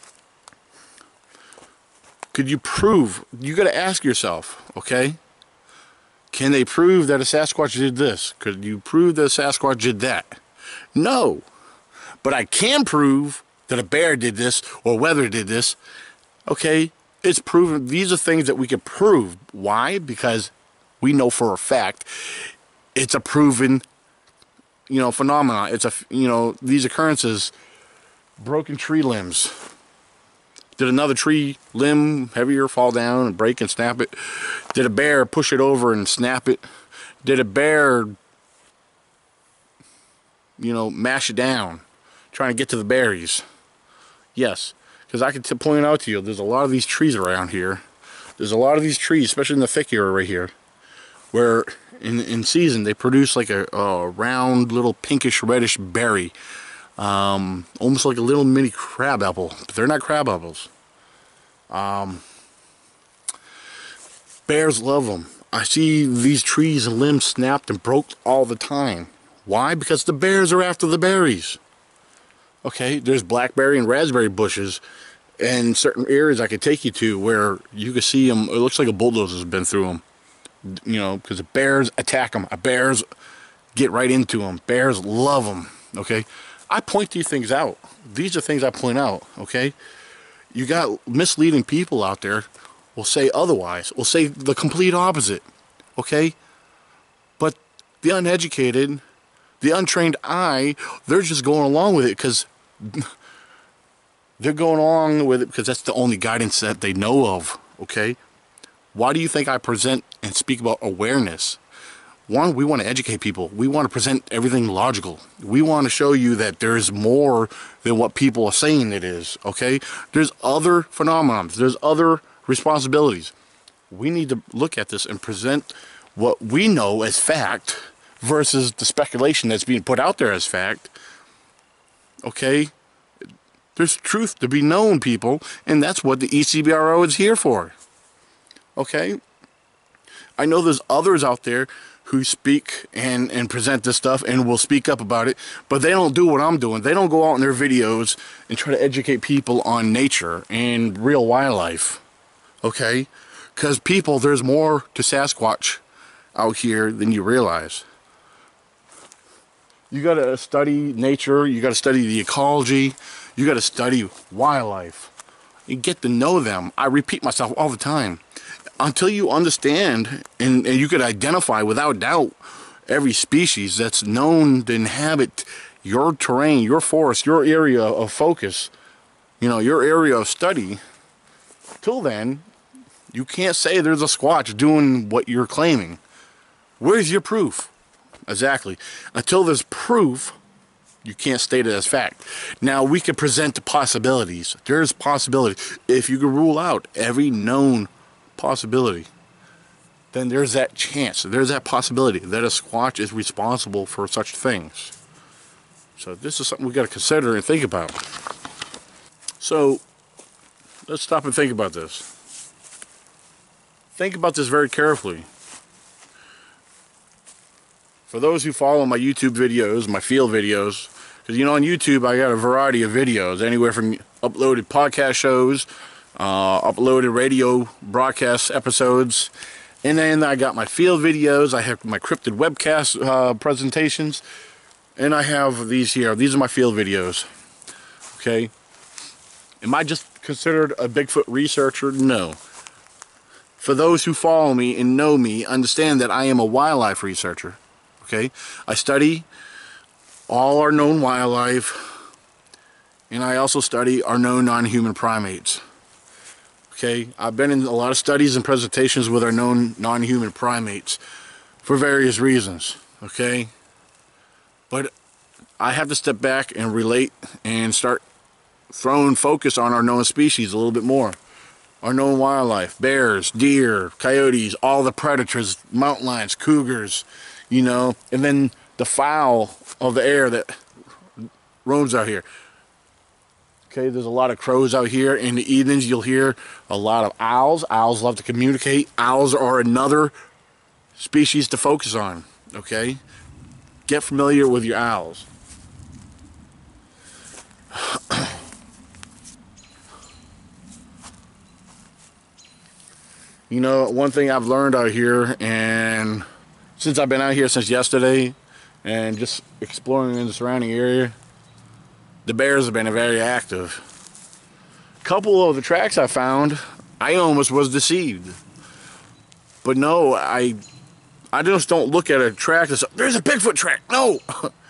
Could you prove, you got to ask yourself, okay? Can they prove that a Sasquatch did this? Could you prove that a Sasquatch did that? No. But I can prove that a bear did this or weather did this, okay? It's proven. These are things that we can prove. Why? Because we know for a fact it's a proven, you know, phenomenon. It's a, you know, these occurrences, broken tree limbs. Did another tree limb heavier fall down and break and snap it? Did a bear push it over and snap it? Did a bear, you know, mash it down, trying to get to the berries? Yes. Because I can t point out to you, there's a lot of these trees around here. There's a lot of these trees, especially in the thick area right here, where in in season they produce like a, a round little pinkish reddish berry, um, almost like a little mini crab apple. But they're not crab apples. Um, bears love them. I see these trees and limbs snapped and broke all the time. Why? Because the bears are after the berries. Okay, there's blackberry and raspberry bushes in certain areas I could take you to where you can see them. It looks like a bulldozer's been through them. You know, because the bears attack them. Bears get right into them. Bears love them. Okay, I point these things out. These are things I point out. Okay, you got misleading people out there will say otherwise. Will say the complete opposite. Okay, but the uneducated, the untrained eye, they're just going along with it because they're going along with it because that's the only guidance that they know of, okay? Why do you think I present and speak about awareness? One, we want to educate people. We want to present everything logical. We want to show you that there's more than what people are saying it is, okay? There's other phenomena. There's other responsibilities. We need to look at this and present what we know as fact versus the speculation that's being put out there as fact. Okay, there's truth to be known, people, and that's what the E C B R O is here for. Okay, I know there's others out there who speak and and present this stuff and will speak up about it, but they don't do what I'm doing. They don't go out in their videos and try to educate people on nature and real wildlife. Okay, because people, there's more to Sasquatch out here than you realize. You got to study nature, you got to study the ecology, you got to study wildlife. You get to know them. I repeat myself all the time. Until you understand and, and you could identify without doubt every species that's known to inhabit your terrain, your forest, your area of focus, you know, your area of study, till then, you can't say there's a Squatch doing what you're claiming. Where's your proof? Exactly. Until there's proof, you can't state it as fact. Now, we can present the possibilities. There's possibility. If you can rule out every known possibility, then there's that chance. There's that possibility that a Squatch is responsible for such things. So this is something we got to consider and think about. So let's stop and think about this. Think about this very carefully. For those who follow my YouTube videos, my field videos, because you know on YouTube I got a variety of videos, anywhere from uploaded podcast shows, uh, uploaded radio broadcast episodes, and then I got my field videos. I have my cryptid webcast uh, presentations, and I have these here. These are my field videos. Okay, am I just considered a Bigfoot researcher? No. For those who follow me and know me, understand that I am a wildlife researcher. Okay, I study all our known wildlife, and I also study our known non-human primates. Okay, I've been in a lot of studies and presentations with our known non-human primates for various reasons. Okay, but I have to step back and relate and start throwing focus on our known species a little bit more. Our known wildlife: bears, deer, coyotes, all the predators, mountain lions, cougars, you know, and then the fowl of the air that roams out here. Okay, there's a lot of crows out here. In the evenings, you'll hear a lot of owls. Owls love to communicate. Owls are another species to focus on. Okay, get familiar with your owls. You know, one thing I've learned out here, and since I've been out here since yesterday and just exploring in the surrounding area, the bears have been very active. A couple of the tracks I found, I almost was deceived. But no, I I just don't look at a track and say, there's a Bigfoot track. No!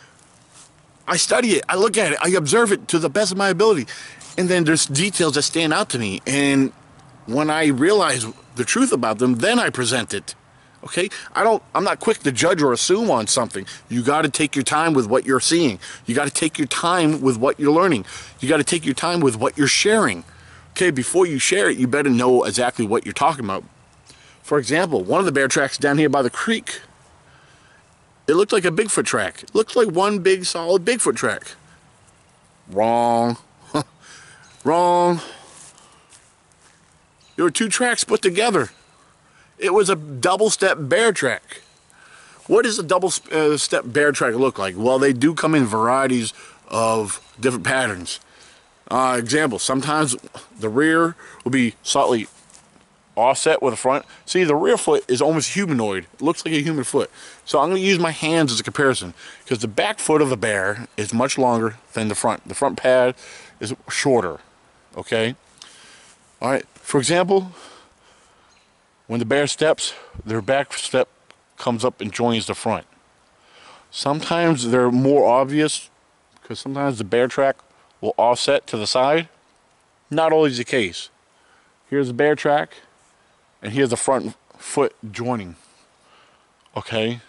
I study it, I look at it, I observe it to the best of my ability. And then there's details that stand out to me. And when I realize the truth about them, then I present it. Okay, I don't, I'm not quick to judge or assume on something. You got to take your time with what you're seeing. You got to take your time with what you're learning. You got to take your time with what you're sharing. Okay, before you share it, you better know exactly what you're talking about. For example, one of the bear tracks down here by the creek, it looked like a Bigfoot track. It looked like one big solid Bigfoot track. Wrong. Wrong. There were two tracks put together. It was a double-step bear track. What does a double-step bear track look like? Well, they do come in varieties of different patterns. Uh, example, sometimes the rear will be slightly offset with the front. See, the rear foot is almost humanoid. It looks like a human foot. So I'm going to use my hands as a comparison, because the back foot of the bear is much longer than the front. The front pad is shorter. Okay? All right. For example, when the bear steps, their back step comes up and joins the front. Sometimes they're more obvious, because sometimes the bear track will offset to the side. Not always the case. Here's the bear track, and here's the front foot joining. Okay?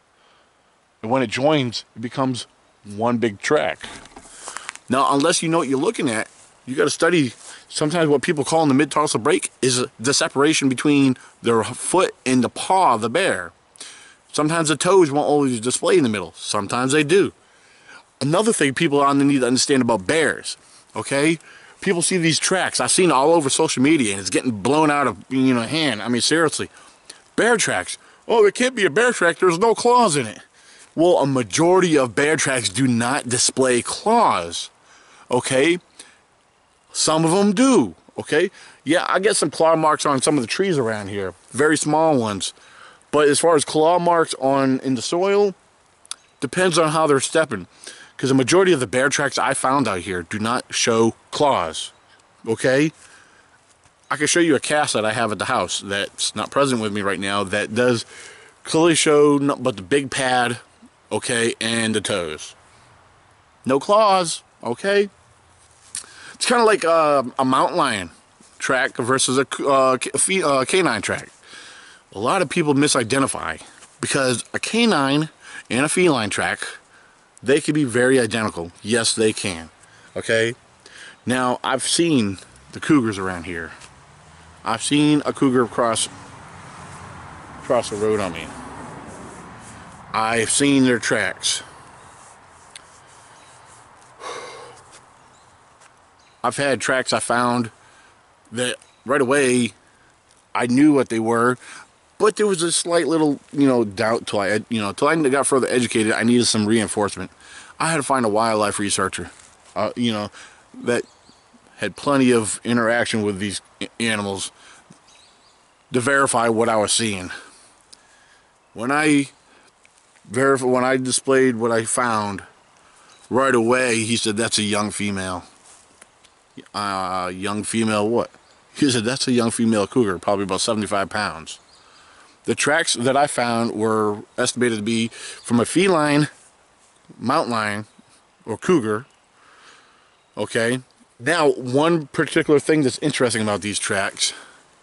And when it joins, it becomes one big track. Now, unless you know what you're looking at, you got to study. Sometimes what people call in the mid-tarsal break is the separation between their foot and the paw of the bear. Sometimes the toes won't always display in the middle. Sometimes they do. Another thing people need to understand about bears, okay? People see these tracks. I've seen it all over social media, and it's getting blown out of, you know, hand. I mean, seriously. Bear tracks. Oh, it can't be a bear track. There's no claws in it. Well, a majority of bear tracks do not display claws, okay? Some of them do, okay? Yeah, I get some claw marks on some of the trees around here. Very small ones. But as far as claw marks on in the soil, depends on how they're stepping. Because the majority of the bear tracks I found out here do not show claws, okay? I can show you a cast that I have at the house that's not present with me right now that does clearly show not but the big pad, okay, and the toes. No claws, okay? It's kind of like uh, a mountain lion track versus a uh, uh, canine track. A lot of people misidentify, because a canine and a feline track, they can be very identical. Yes, they can. Okay? Now, I've seen the cougars around here. I've seen a cougar cross, cross the road on me. I've seen their tracks. I've had tracks I found that right away I knew what they were, but there was a slight little, you know, doubt till I, you know, till I got further educated. I needed some reinforcement. I had to find a wildlife researcher, uh, you know, that had plenty of interaction with these animals to verify what I was seeing. When I verify, when I displayed what I found, right away he said, "That's a young female." Uh, young female what? He said, "That's a young female cougar, probably about seventy-five pounds." The tracks that I found were estimated to be from a feline, mountain lion, or cougar. Okay. Now, one particular thing that's interesting about these tracks,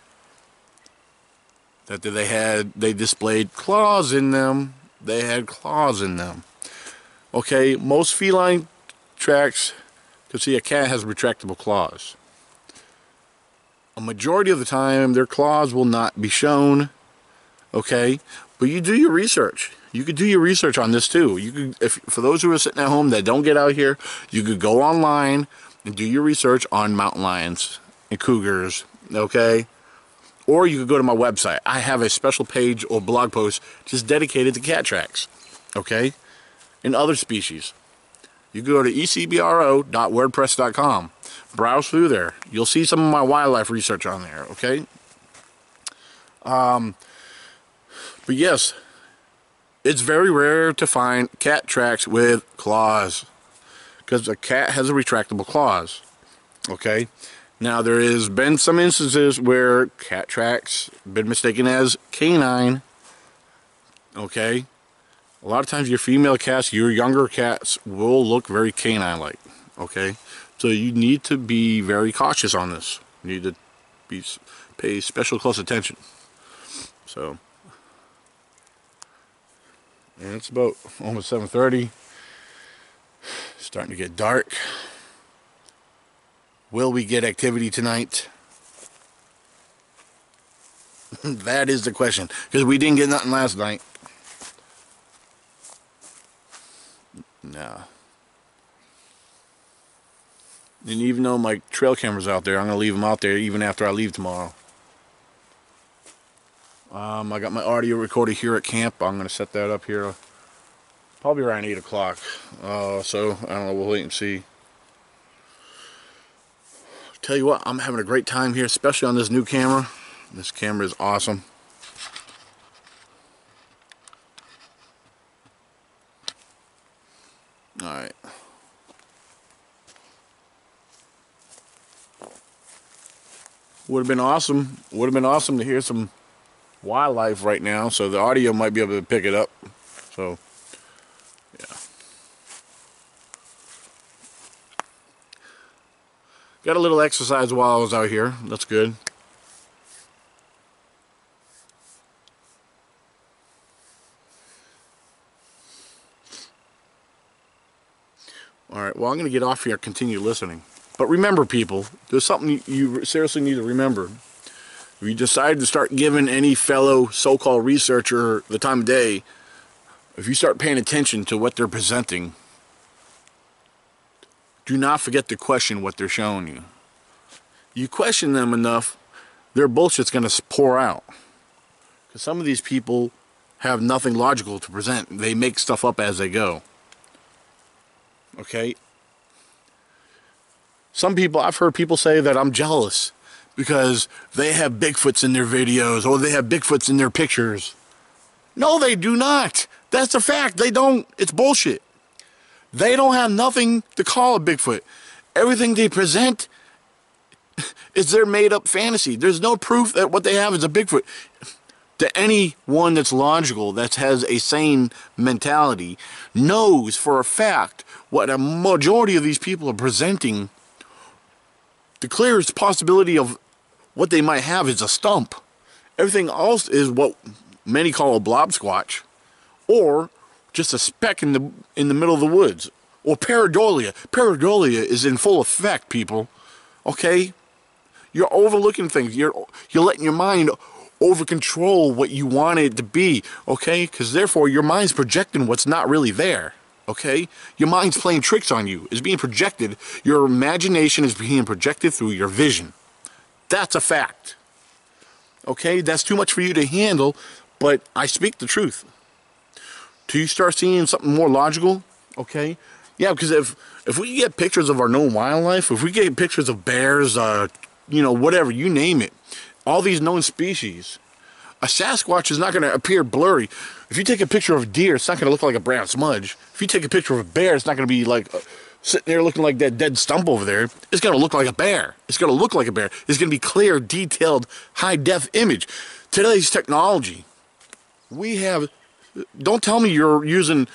that they had, they displayed claws in them. They had claws in them. Okay, most feline tracks, because see, a cat has retractable claws. A majority of the time, their claws will not be shown. Okay, but you do your research. You could do your research on this too. You could, if for those who are sitting at home that don't get out here, you could go online and do your research on mountain lions and cougars. Okay, or you could go to my website. I have a special page or blog post just dedicated to cat tracks. Okay, and other species. You can go to E C B R O dot wordpress dot com. Browse through there. You'll see some of my wildlife research on there. Okay. Um. But yes, it's very rare to find cat tracks with claws, because a cat has a retractable claws. Okay, now there has been some instances where cat tracks been mistaken as canine. Okay, a lot of times your female cats, your younger cats, will look very canine-like. Okay, so you need to be very cautious on this. You need to be pay special close attention. So. And it's about almost seven thirty. Starting to get dark. Will we get activity tonight? That is the question. Because we didn't get nothing last night. No. And even though my trail camera's out there, I'm going to leave them out there even after I leave tomorrow. Um, I got my audio recorder here at camp. I'm going to set that up here probably around eight o'clock. Uh, so, I don't know, we'll wait and see. Tell you what, I'm having a great time here, especially on this new camera. This camera is awesome. Alright. Would have been awesome. Would have been awesome to hear some wildlife right now, so the audio might be able to pick it up. So yeah, got a little exercise while I was out here. That's good. Alright, well, I'm going to get off here, continue listening. But remember, people, there's something you seriously need to remember. If you decide to start giving any fellow so-called researcher the time of day, if you start paying attention to what they're presenting, do not forget to question what they're showing you. You question them enough, their bullshit's going to pour out. Because some of these people have nothing logical to present. They make stuff up as they go. Okay? Some people, I've heard people say that I'm jealous because they have Bigfoots in their videos or they have Bigfoots in their pictures. No, they do not. That's a fact. They don't. It's bullshit. They don't have nothing to call a Bigfoot. Everything they present is their made-up fantasy. There's no proof that what they have is a Bigfoot. To anyone that's logical, that has a sane mentality, knows for a fact what a majority of these people are presenting. The clearest possibility of what they might have is a stump. Everything else is what many call a blob squatch, or just a speck in the in the middle of the woods, or pareidolia. Pareidolia is in full effect, people. Okay, you're overlooking things. You're you're letting your mind over control what you want it to be. Okay, because therefore your mind's projecting what's not really there. Okay? Your mind's playing tricks on you. It's being projected. Your imagination is being projected through your vision. That's a fact. Okay? That's too much for you to handle, but I speak the truth. Till you start seeing something more logical, okay? Yeah, because if if we get pictures of our known wildlife, if we get pictures of bears, uh, you know, whatever, you name it, all these known species, a Sasquatch is not going to appear blurry. If you take a picture of a deer, it's not going to look like a brown smudge. If you take a picture of a bear, it's not going to be like uh, sitting there looking like that dead stump over there. It's going to look like a bear. It's going to look like a bear. It's going to be clear, detailed, high-def image. Today's technology, we have... Don't tell me you're using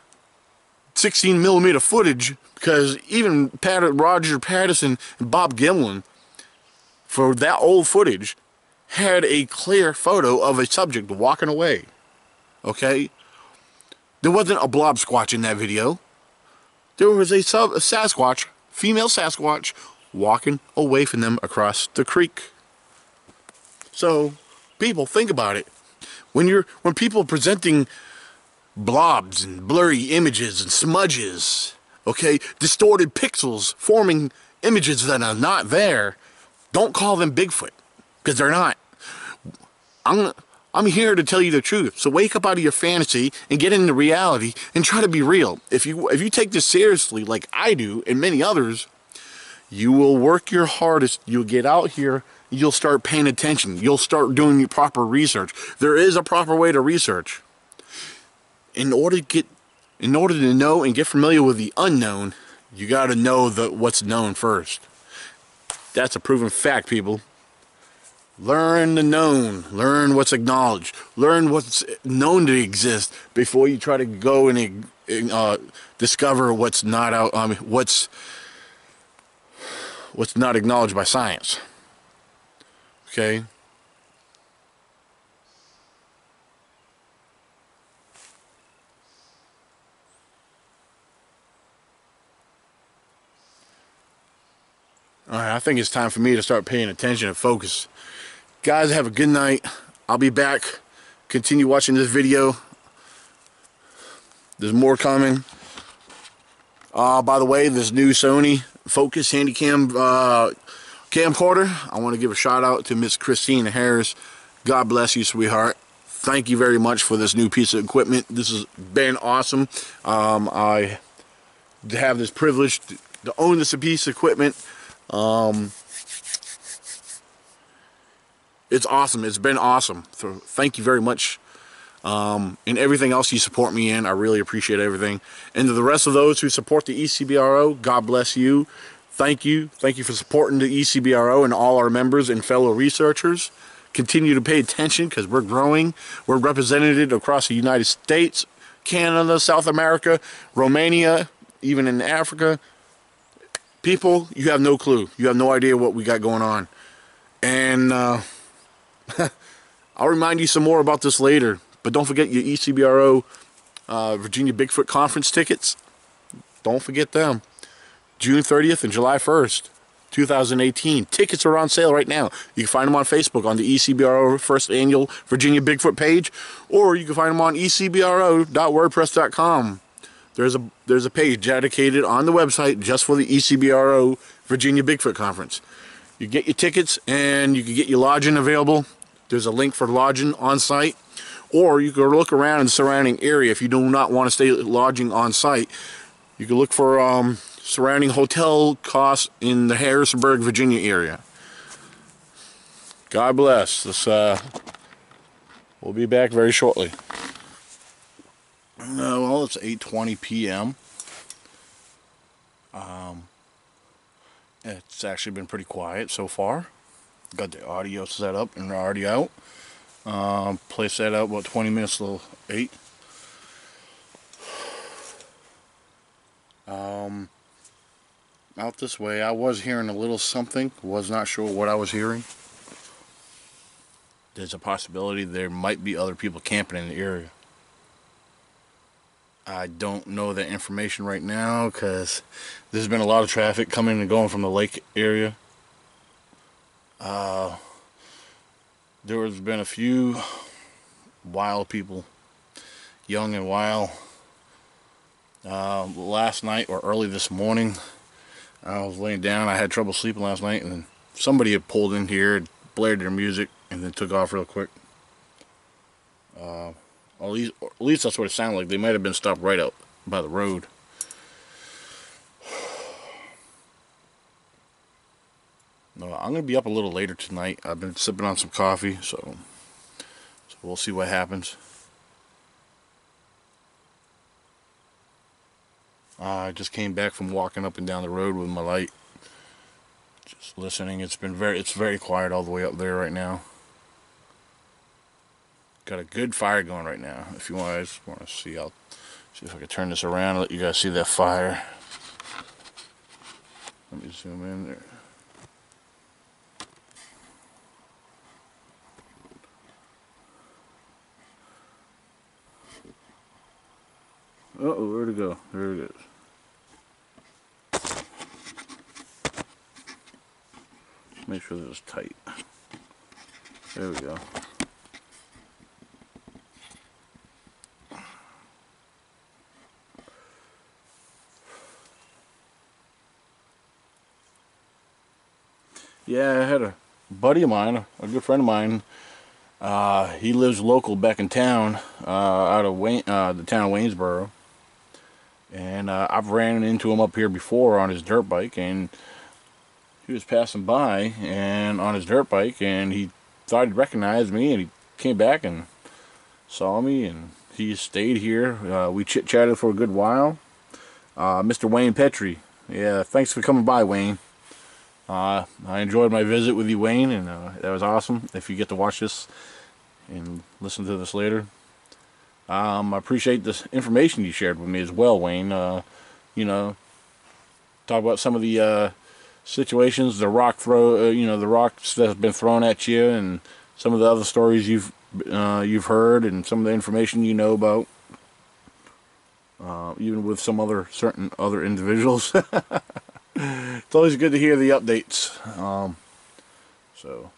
sixteen millimeter footage, because even Pat, Roger Patterson and Bob Gimlin, for that old footage, had a clear photo of a subject walking away. Okay? There wasn't a blob squatch in that video. There was a, sub, a Sasquatch, female Sasquatch, walking away from them across the creek. So, people, think about it. When you're when people are presenting blobs and blurry images and smudges, okay, distorted pixels forming images that are not there, don't call them Bigfoot, because they're not. I'm I'm here to tell you the truth. So wake up out of your fantasy and get into reality and try to be real. If you if you take this seriously, like I do and many others, you will work your hardest. You'll get out here. You'll start paying attention. You'll start doing your proper research. There is a proper way to research. In order to get, in order to know and get familiar with the unknown, you got to know the what's known first. That's a proven fact, people. Learn the known. Learn what's acknowledged. Learn what's known to exist before you try to go and uh, discover what's not out. Um, what's what's not acknowledged by science. Okay. Alright, I think it's time for me to start paying attention and focus. Guys, have a good night. I'll be back. Continue watching this video. There's more coming. Uh, by the way, this new Sony Focus Handycam uh, camcorder, I want to give a shout out to Miss Christina Harris. God bless you, sweetheart. Thank you very much for this new piece of equipment. This has been awesome. Um, I have this privilege to, to own this piece of equipment. Um, it's awesome. It's been awesome. So thank you very much. Um, and everything else you support me in, I really appreciate everything. And to the rest of those who support the E C B R O, God bless you. Thank you. Thank you for supporting the E C B R O and all our members and fellow researchers. Continue to pay attention, because we're growing. We're represented across the United States, Canada, South America, Romania, even in Africa. People, you have no clue. You have no idea what we got going on. And uh, I'll remind you some more about this later. But don't forget your E C B R O uh, Virginia Bigfoot Conference tickets. Don't forget them. June thirtieth and July first, two thousand eighteen. Tickets are on sale right now. You can find them on Facebook on the E C B R O First Annual Virginia Bigfoot page, or you can find them on E C B R O dot wordpress dot com. There's a there's a page dedicated on the website just for the E C B R O Virginia Bigfoot Conference. You get your tickets and you can get your lodging available. There's a link for lodging on site, or you can look around in the surrounding area if you do not want to stay lodging on site. You can look for um, surrounding hotel costs in the Harrisonburg, Virginia area. God bless. This, uh, we'll be back very shortly. Uh, well, it's eight twenty p m Um, it's actually been pretty quiet so far. Got the audio set up and already out. Um, place that out about twenty minutes till eight. Um, out this way, I was hearing a little something. Was not sure what I was hearing. There's a possibility there might be other people camping in the area. I don't know that information right now, because there's been a lot of traffic coming and going from the lake area. Uh, there has been a few wild people, young and wild, Uh, last night or early this morning, I was laying down. I had trouble sleeping last night, and somebody had pulled in here, blared their music, and then took off real quick. Uh, at least, at least that's what it sounded like. They might have been stopped right out by the road. No, I'm gonna be up a little later tonight. I've been sipping on some coffee, so so we'll see what happens. Uh, I just came back from walking up and down the road with my light, just listening. It's been very, it's very quiet all the way up there right now. Got a good fire going right now. If you want, I just want to see. I'll see if I can turn this around and let you guys see that fire. Let me zoom in there. Uh oh, where'd it go? There it is. Make sure that it's tight. There we go. Yeah, I had a buddy of mine, a good friend of mine. Uh, he lives local back in town, uh, out of Wayne, uh, the town of Waynesboro. And uh, I've ran into him up here before on his dirt bike, and he was passing by and on his dirt bike, and he thought he'd recognize me, and he came back and saw me, and he stayed here. Uh, we chit-chatted for a good while. Uh, Mister Wayne Petrie. Yeah, thanks for coming by, Wayne. Uh, I enjoyed my visit with you, Wayne, and uh, that was awesome. If you get to watch this and listen to this later. Um, I appreciate this information you shared with me as well, Wayne. Uh, you know, talk about some of the uh, situations, the rock throw, uh, you know, the rocks that have been thrown at you, and some of the other stories you've uh, you've heard, and some of the information you know about, uh, even with some other certain other individuals. It's always good to hear the updates. Um, so.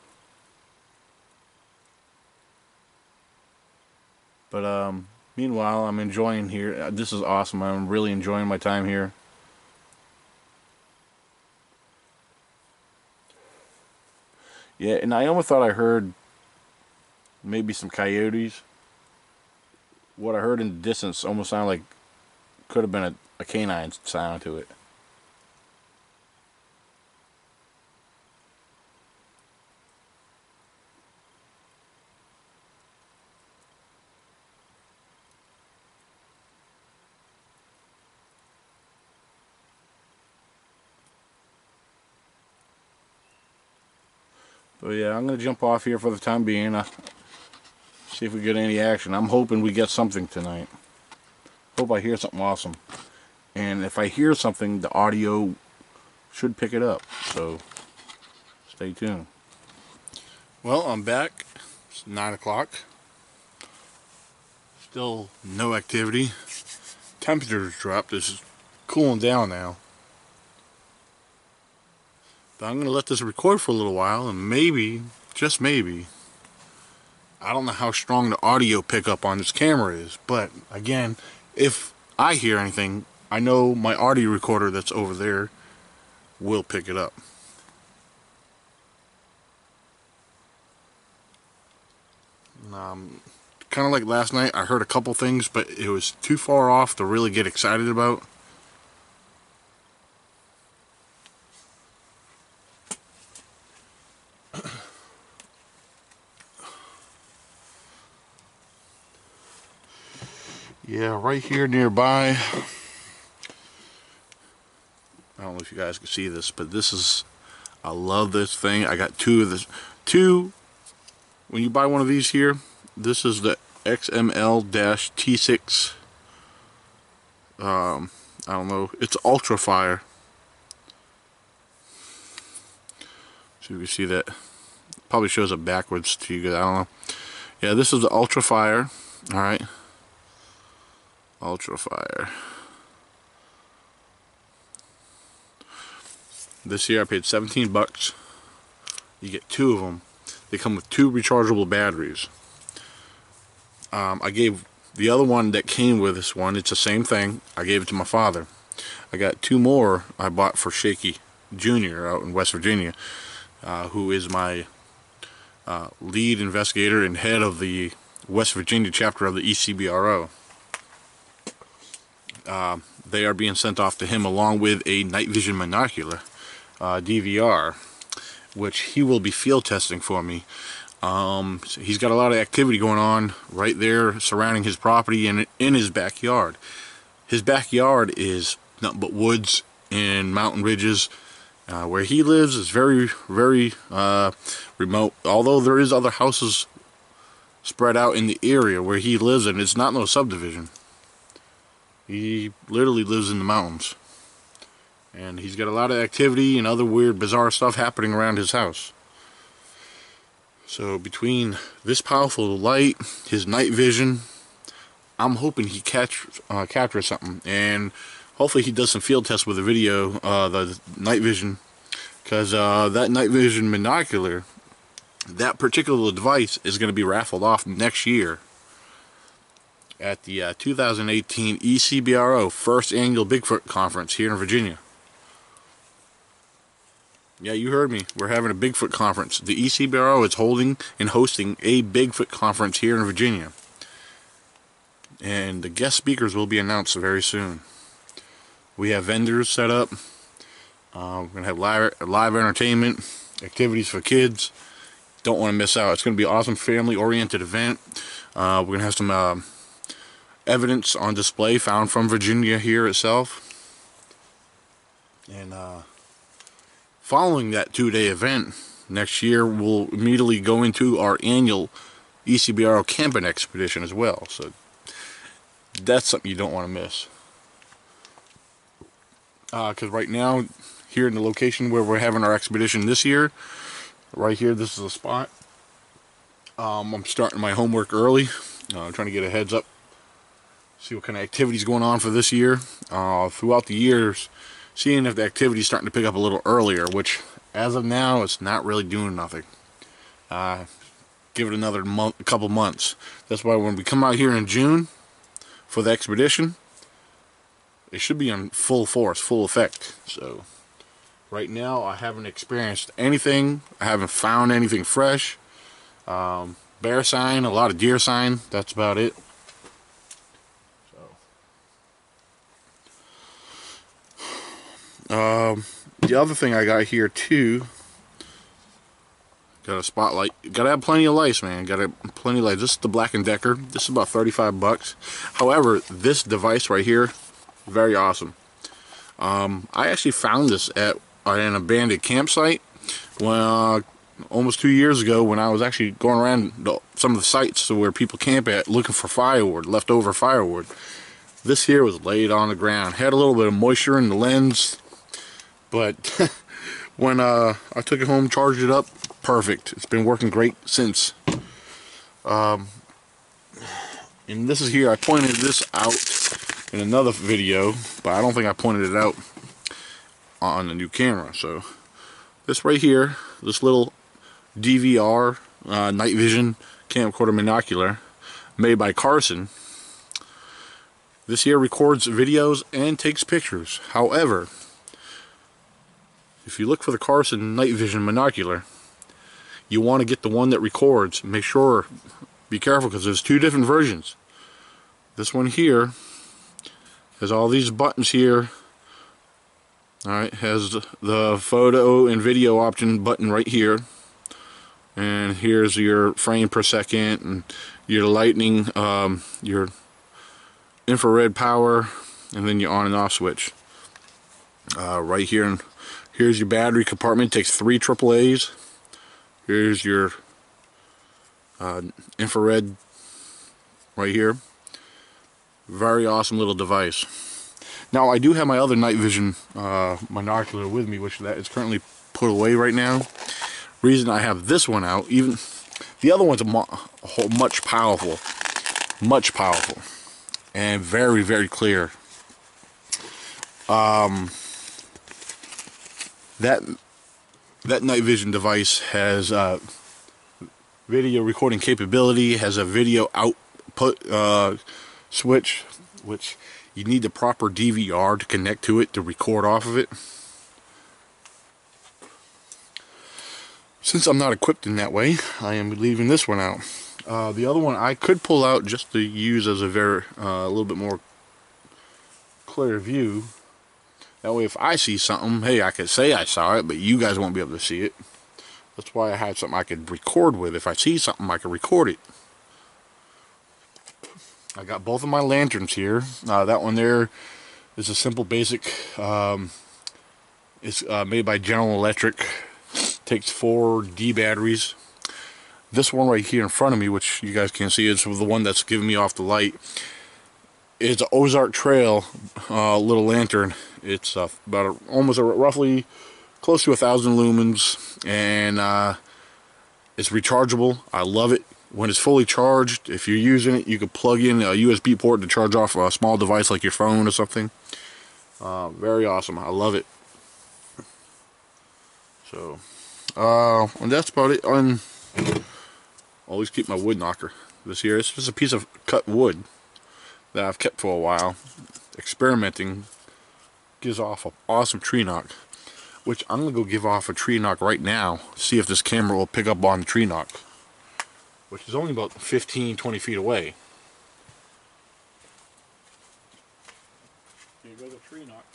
But um, meanwhile, I'm enjoying here. This is awesome. I'm really enjoying my time here. Yeah, and I almost thought I heard maybe some coyotes. What I heard in the distance almost sounded like could have been a, a canine sound to it. But yeah, I'm going to jump off here for the time being. Uh, see if we get any action. I'm hoping we get something tonight. Hope I hear something awesome. And if I hear something, the audio should pick it up. So stay tuned. Well, I'm back. It's nine o'clock. Still no activity. Temperatures dropped. It's cooling down now. But I'm going to let this record for a little while, and maybe, just maybe, I don't know how strong the audio pickup on this camera is, but again, if I hear anything, I know my audio recorder that's over there will pick it up. Um, kind of like last night, I heard a couple things, but it was too far off to really get excited about. Yeah, right here nearby. I don't know if you guys can see this, but this is, I love this thing. I got two of this. Two, when you buy one of these here, this is the X M L T six. Um, I don't know. It's Ultra Fire. So you can see that. Probably shows it backwards to you guys. I don't know. Yeah, this is the Ultra Fire. Alright. Ultra Fire. This year I paid seventeen bucks. You get two of them. They come with two rechargeable batteries. Um, I gave the other one that came with this one, it's the same thing. I gave it to my father. I got two more I bought for Shaky Junior out in West Virginia, uh, who is my uh, lead investigator and head of the West Virginia chapter of the E C B R O. Uh, they are being sent off to him along with a night vision monocular, uh, D V R, which he will be field testing for me. Um, so he's got a lot of activity going on right there surrounding his property and in his backyard. His backyard is nothing but woods and mountain ridges. Uh, where he lives is very, very uh, remote. Although there is other houses spread out in the area where he lives in, it's not no subdivision. He literally lives in the mountains. And he's got a lot of activity and other weird, bizarre stuff happening around his house. So between this powerful light, his night vision, I'm hoping he catch uh, captures something. And hopefully he does some field tests with the video, uh, the night vision. Because uh, that night vision monocular, that particular device is going to be raffled off next year at the uh, two thousand eighteen E C B R O First Annual Bigfoot Conference here in Virginia. Yeah, you heard me. We're having a Bigfoot conference. The E C B R O is holding and hosting a Bigfoot conference here in Virginia. And the guest speakers will be announced very soon. We have vendors set up. Uh, we're going to have live, live entertainment, activities for kids. Don't want to miss out. It's going to be an awesome family-oriented event. Uh, we're going to have some uh, evidence on display found from Virginia here itself. And uh, following that two-day event, next year we'll immediately go into our annual E C B R O camping expedition as well. So that's something you don't want to miss. Because uh, right now, here in the location where we're having our expedition this year, right here, this is a spot. Um, I'm starting my homework early. Uh, I'm trying to get a heads up, see what kind of activities going on for this year. Uh, throughout the years, seeing if the activity is starting to pick up a little earlier, which as of now, it's not really doing nothing. Uh, give it another month, a couple months. That's why when we come out here in June for the expedition, it should be on full force, full effect. So right now I haven't experienced anything. I haven't found anything fresh. Um, bear sign, a lot of deer sign. That's about it. So um, the other thing I got here too, got a spotlight. Gotta have plenty of lights, man. Gotta have plenty of lights. This is the Black and Decker. This is about thirty-five bucks. However, this device right here, very awesome. Um, I actually found this at an abandoned campsite when, uh, almost two years ago when I was actually going around the, some of the sites where people camp at looking for firewood, leftover firewood. This here was laid on the ground. Had a little bit of moisture in the lens, but when uh, I took it home, charged it up, perfect. It's been working great since. Um, and this is here, I pointed this out in another video, but I don't think I pointed it out on the new camera. So this right here, this little D V R uh, night vision camcorder monocular made by Carson, this here records videos and takes pictures. However, if you look for the Carson night vision monocular, you want to get the one that records. Make sure, be careful, because there's two different versions. This one here has all these buttons here. Alright, has the photo and video option button right here. And here's your frame per second and your lightning, um, your infrared power, and then your on and off switch. Uh, right here, and here's your battery compartment. It takes three triple A's. Here's your uh, infrared right here. Very awesome little device. Now I do have my other night vision uh, monocular with me, which that is currently put away right now. Reason I have this one out, even the other one's a, mo a whole, much powerful, much powerful, and very very clear. Um, that that night vision device has uh, video recording capability, has a video output put uh, switch, which you need the proper D V R to connect to it to record off of it. Since I'm not equipped in that way, I am leaving this one out. Uh, the other one I could pull out just to use as a very uh, a little bit more clear view. That way if I see something, hey, I could say I saw it, but you guys won't be able to see it. That's why I had something I could record with. If I see something, I can record it. I got both of my lanterns here. Uh, that one there is a simple basic. Um, it's uh, made by General Electric. Takes four D batteries. This one right here in front of me, which you guys can't see, is the one that's giving me off the light. It's an Ozark Trail uh, little lantern. It's uh, about a, almost a, roughly close to a thousand lumens, and uh, it's rechargeable. I love it. When it's fully charged, if you're using it, you can plug in a U S B port to charge off a small device like your phone or something. Uh, very awesome. I love it. So, uh, and that's about it. On always keep my wood knocker. This here, this is a piece of cut wood that I've kept for a while. Experimenting. Gives off an awesome tree knock, which I'm gonna go give off a tree knock right now. See if this camera will pick up on the tree knock, which is only about fifteen, twenty feet away. Here goes a tree knock.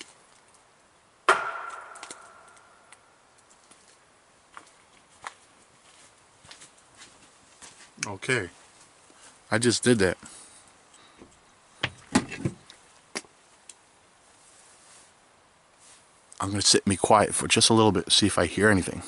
Okay, I just did that. I'm going to sit and be quiet for just a little bit, see if I hear anything.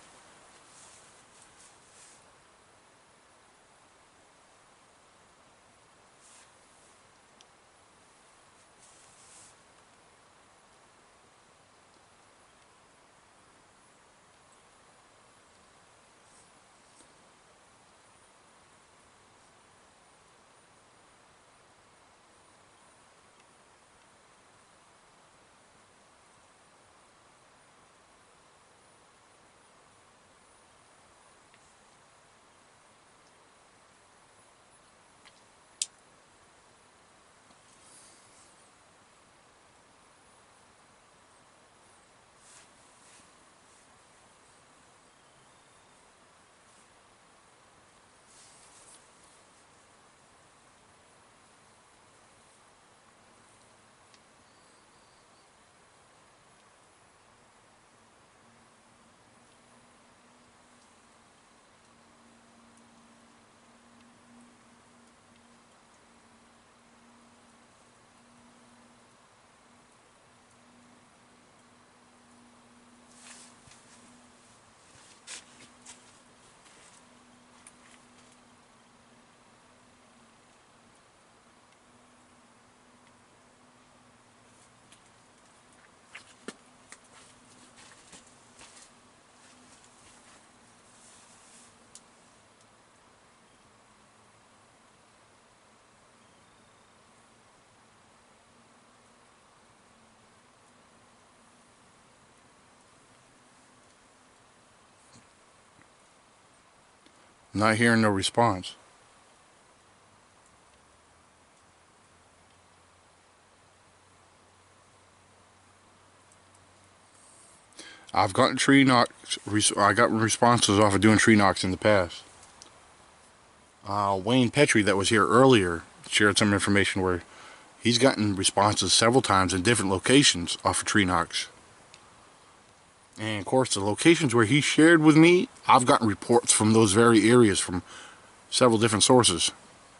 Not hearing no response. I've gotten tree knocks. I got responses off of doing tree knocks in the past. Uh, Wayne Petrie, that was here earlier, shared some information where he's gotten responses several times in different locations off of tree knocks. And of course, the locations where he shared with me, I've gotten reports from those very areas from several different sources.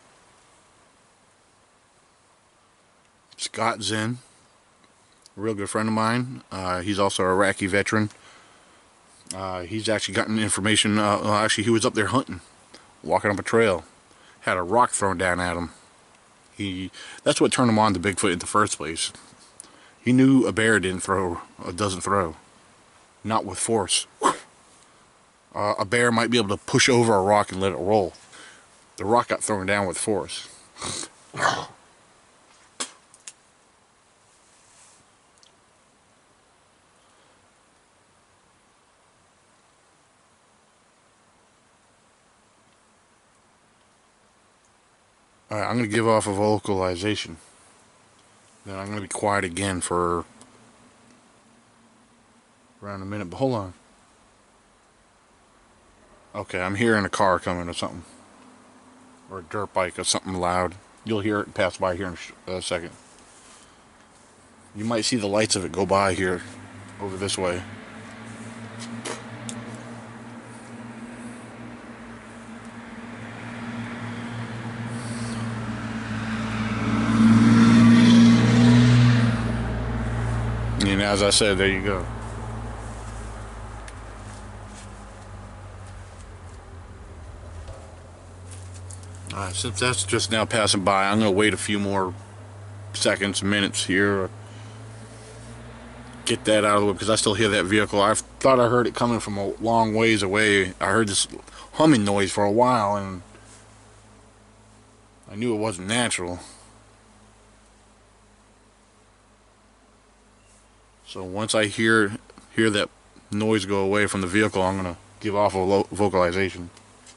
Scott Zen, a real good friend of mine. Uh, he's also an Iraqi veteran. Uh, he's actually gotten information. Uh, well, actually, he was up there hunting, walking up a trail, had a rock thrown down at him. He that's what turned him on to Bigfoot in the first place. He knew a bear didn't throw, uh, doesn't throw, not with force. Uh, a bear might be able to push over a rock and let it roll. The rock got thrown down with force. Alright, I'm going to give off a vocalization. Then I'm going to be quiet again for around a minute, but hold on. Okay, I'm hearing a car coming or something. Or a dirt bike or something loud. You'll hear it pass by here in a second. You might see the lights of it go by here, over this way. And as I said, there you go. Alright, since that's just now passing by, I'm going to wait a few more seconds, minutes here. Get that out of the way, because I still hear that vehicle. I thought I heard it coming from a long ways away. I heard this humming noise for a while, and I knew it wasn't natural. So once I hear hear that noise go away from the vehicle, I'm going to give off a vocalization.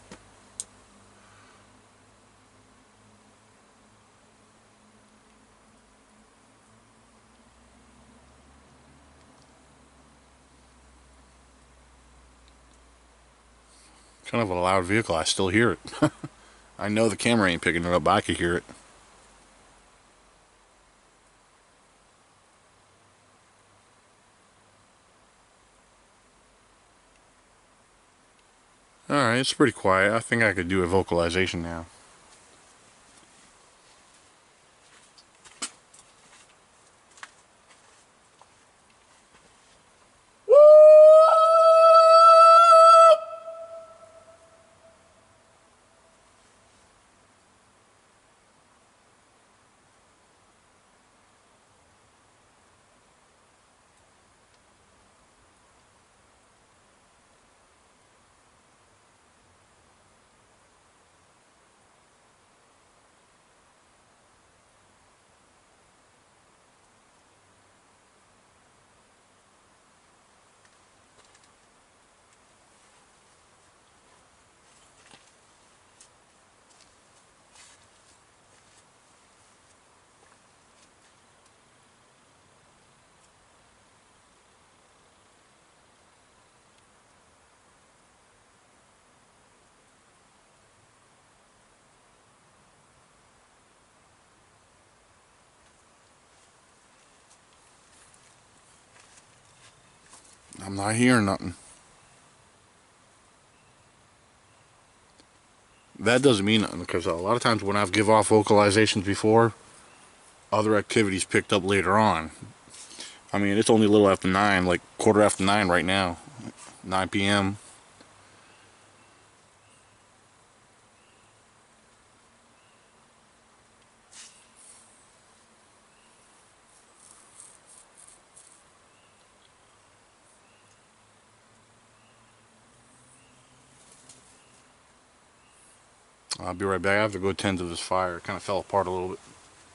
Kind of a loud vehicle. I still hear it. I know the camera ain't picking it up, but I could hear it. Alright, it's pretty quiet. I think I could do a vocalization now. I'm not hearing nothing. That doesn't mean nothing, because a lot of times when I've give off vocalizations before, other activities picked up later on. I mean, it's only a little after nine, like quarter after nine right now, nine p m I'll be right back. I have to go tend to this fire. It kind of fell apart a little bit.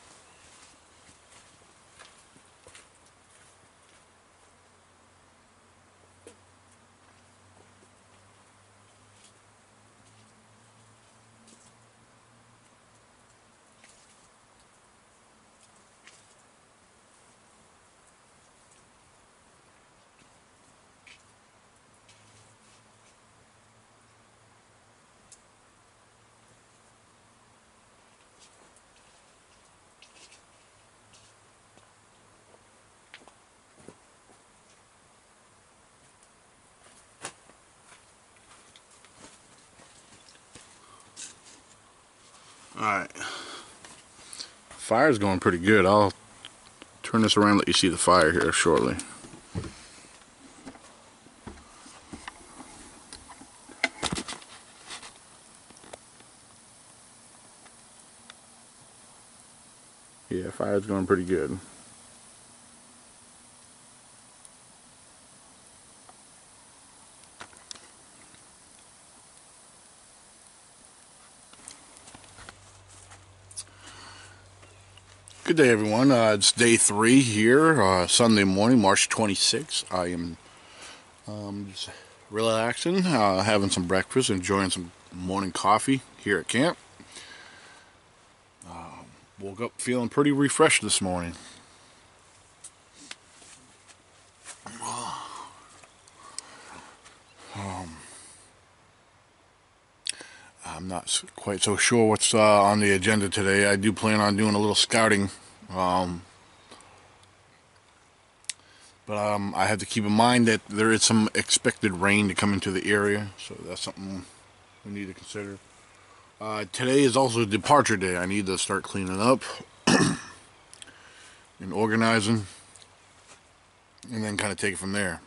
Alright. Fire's going pretty good. I'll turn this around and let you see the fire here shortly. Yeah, fire's going pretty good. Good day, everyone. Uh, it's day three here, uh, Sunday morning, March twenty-sixth. I am um, just relaxing, uh, having some breakfast, enjoying some morning coffee here at camp. Woke up feeling pretty refreshed this morning. Um, I'm not quite so sure what's uh, on the agenda today. I do plan on doing a little scouting. Um, but um, I have to keep in mind that there is some expected rain to come into the area. So that's something we need to consider. Uh, today is also departure day. I need to start cleaning up and organizing, and then kind of take it from there.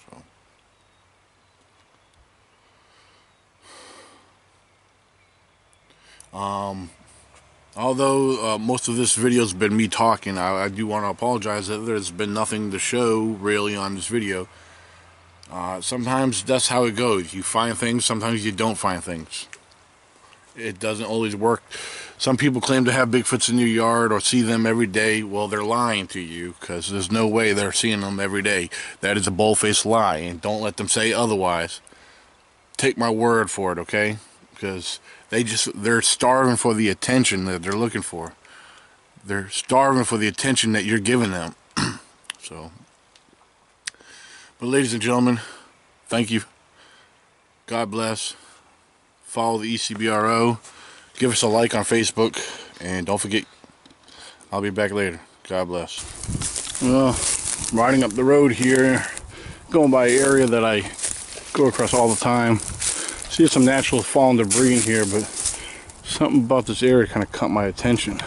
So, um, although uh, most of this video has been me talking, I, I do want to apologize that there's been nothing to show really on this video. Uh, sometimes that's how it goes. You find things, sometimes you don't find things. It doesn't always work. Some people claim to have Bigfoots in your yard or see them every day. Well, they're lying to you, because there's no way they're seeing them every day. That is a bold-faced lie, and don't let them say otherwise. Take my word for it, okay? Because they just, they're starving for the attention that they're looking for. They're starving for the attention that you're giving them. So, but ladies and gentlemen, thank you. God bless. Follow the E C B R O. Give us a like on Facebook. And don't forget, I'll be back later. God bless. Well, riding up the road here, going by an area that I go across all the time. See some natural fallen debris in here, but something about this area kind of caught my attention.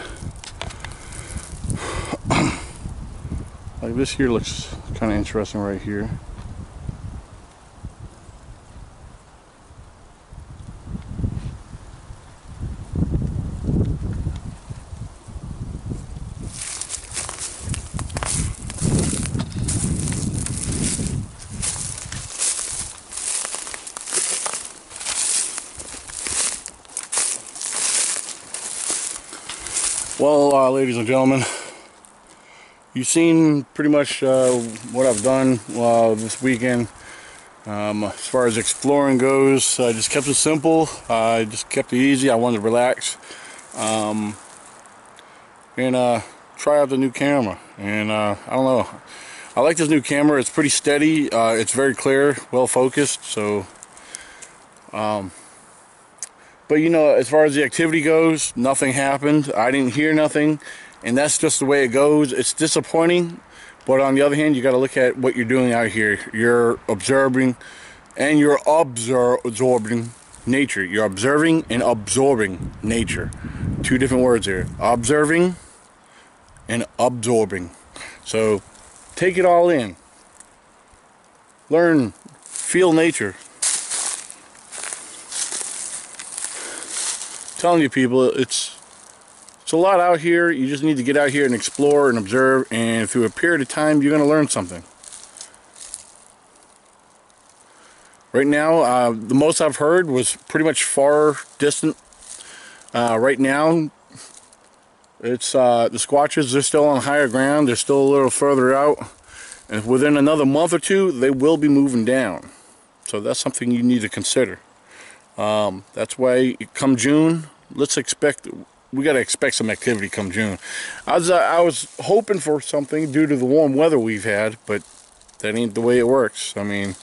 Like this here looks kind of interesting right here. Well, uh, ladies and gentlemen, you've seen pretty much uh, what I've done uh, this weekend. Um, as far as exploring goes, I just kept it simple. I just kept it easy. I wanted to relax um, and uh, try out the new camera. And uh, I don't know, I like this new camera. It's pretty steady. Uh, it's very clear, well focused. So. Um, But you know, as far as the activity goes, nothing happened. I didn't hear nothing, and that's just the way it goes. It's disappointing, but on the other hand, you got to look at what you're doing out here. You're observing, and you're absorbing nature. You're observing and absorbing nature. Two different words here: observing and absorbing. So, take it all in. Learn, feel nature. Telling you people, it's it's a lot out here. You just need to get out here and explore and observe, and through a period of time you're going to learn something. Right now, uh, the most I've heard was pretty much far distant. Uh, right now, it's uh, the Squatches, they're still on higher ground. They're still a little further out, and within another month or two they will be moving down. So that's something you need to consider. Um, that's why come June, let's expect, we got to expect some activity come June. I was, uh, I was hoping for something due to the warm weather we've had, but that ain't the way it works. I mean,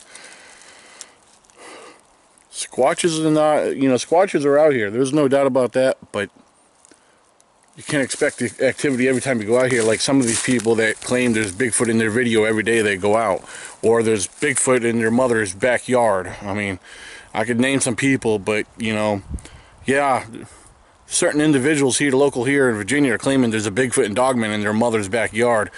Squatches are not, you know, Squatches are out here. There's no doubt about that, but you can't expect the activity every time you go out here, like some of these people that claim there's Bigfoot in their video every day they go out, or there's Bigfoot in their mother's backyard. I mean, I could name some people, but, you know, yeah, certain individuals here, local here in Virginia, are claiming there's a Bigfoot and Dogman in their mother's backyard.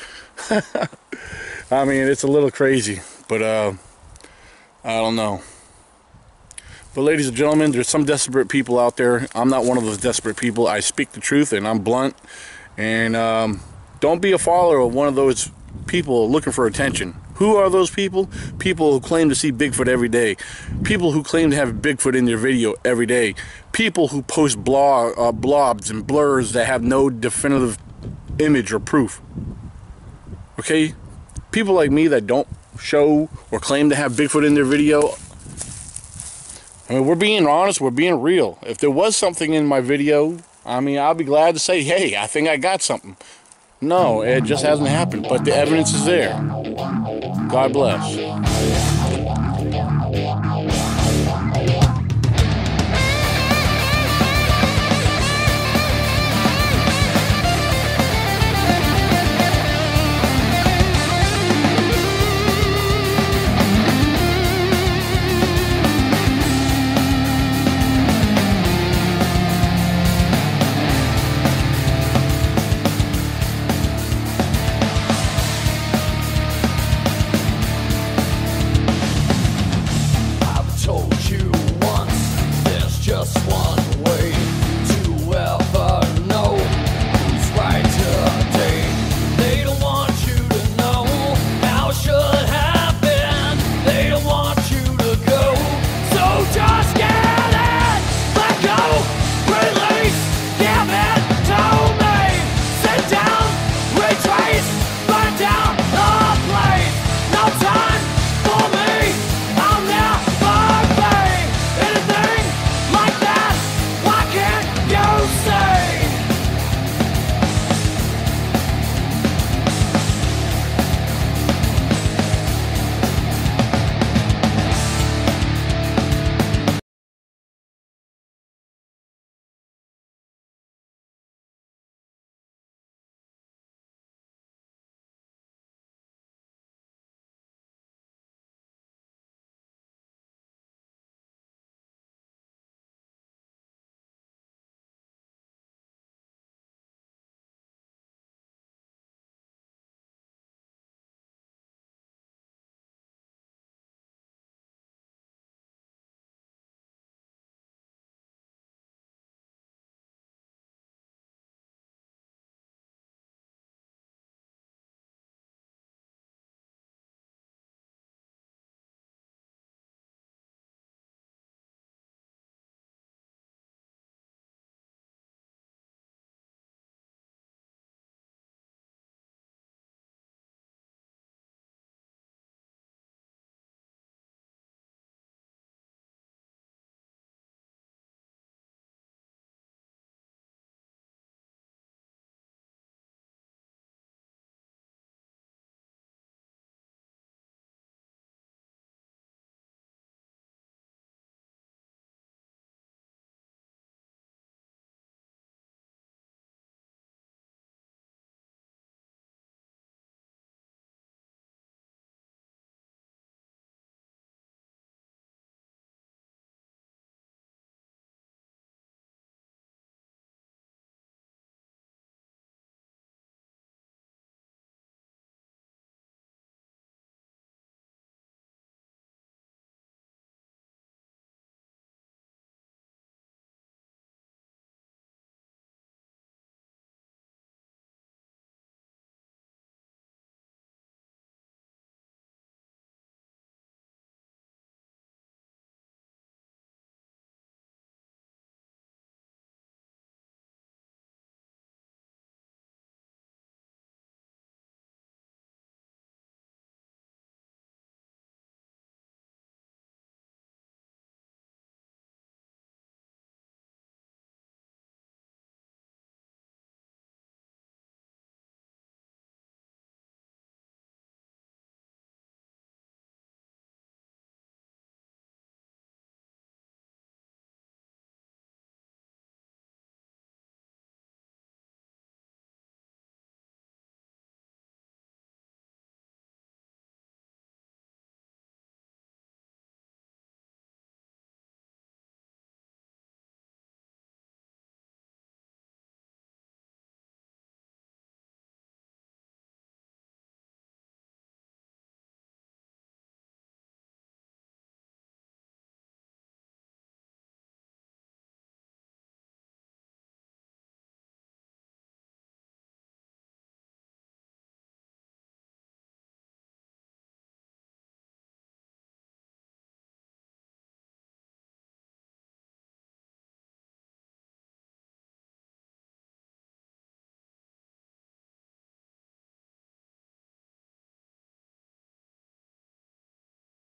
I mean, it's a little crazy, but, uh, I don't know. But, ladies and gentlemen, there's some desperate people out there. I'm not one of those desperate people. I speak the truth, and I'm blunt. And, um, don't be a follower of one of those people looking for attention. Who are those people? People who claim to see Bigfoot every day. People who claim to have Bigfoot in their video every day. People who post blog, uh, blobs and blurs that have no definitive image or proof. Okay? People like me that don't show or claim to have Bigfoot in their video. I mean, we're being honest, we're being real. If there was something in my video I mean, I'll be glad to say, hey, I think I got something. No, it just hasn't happened, but the evidence is there. God bless.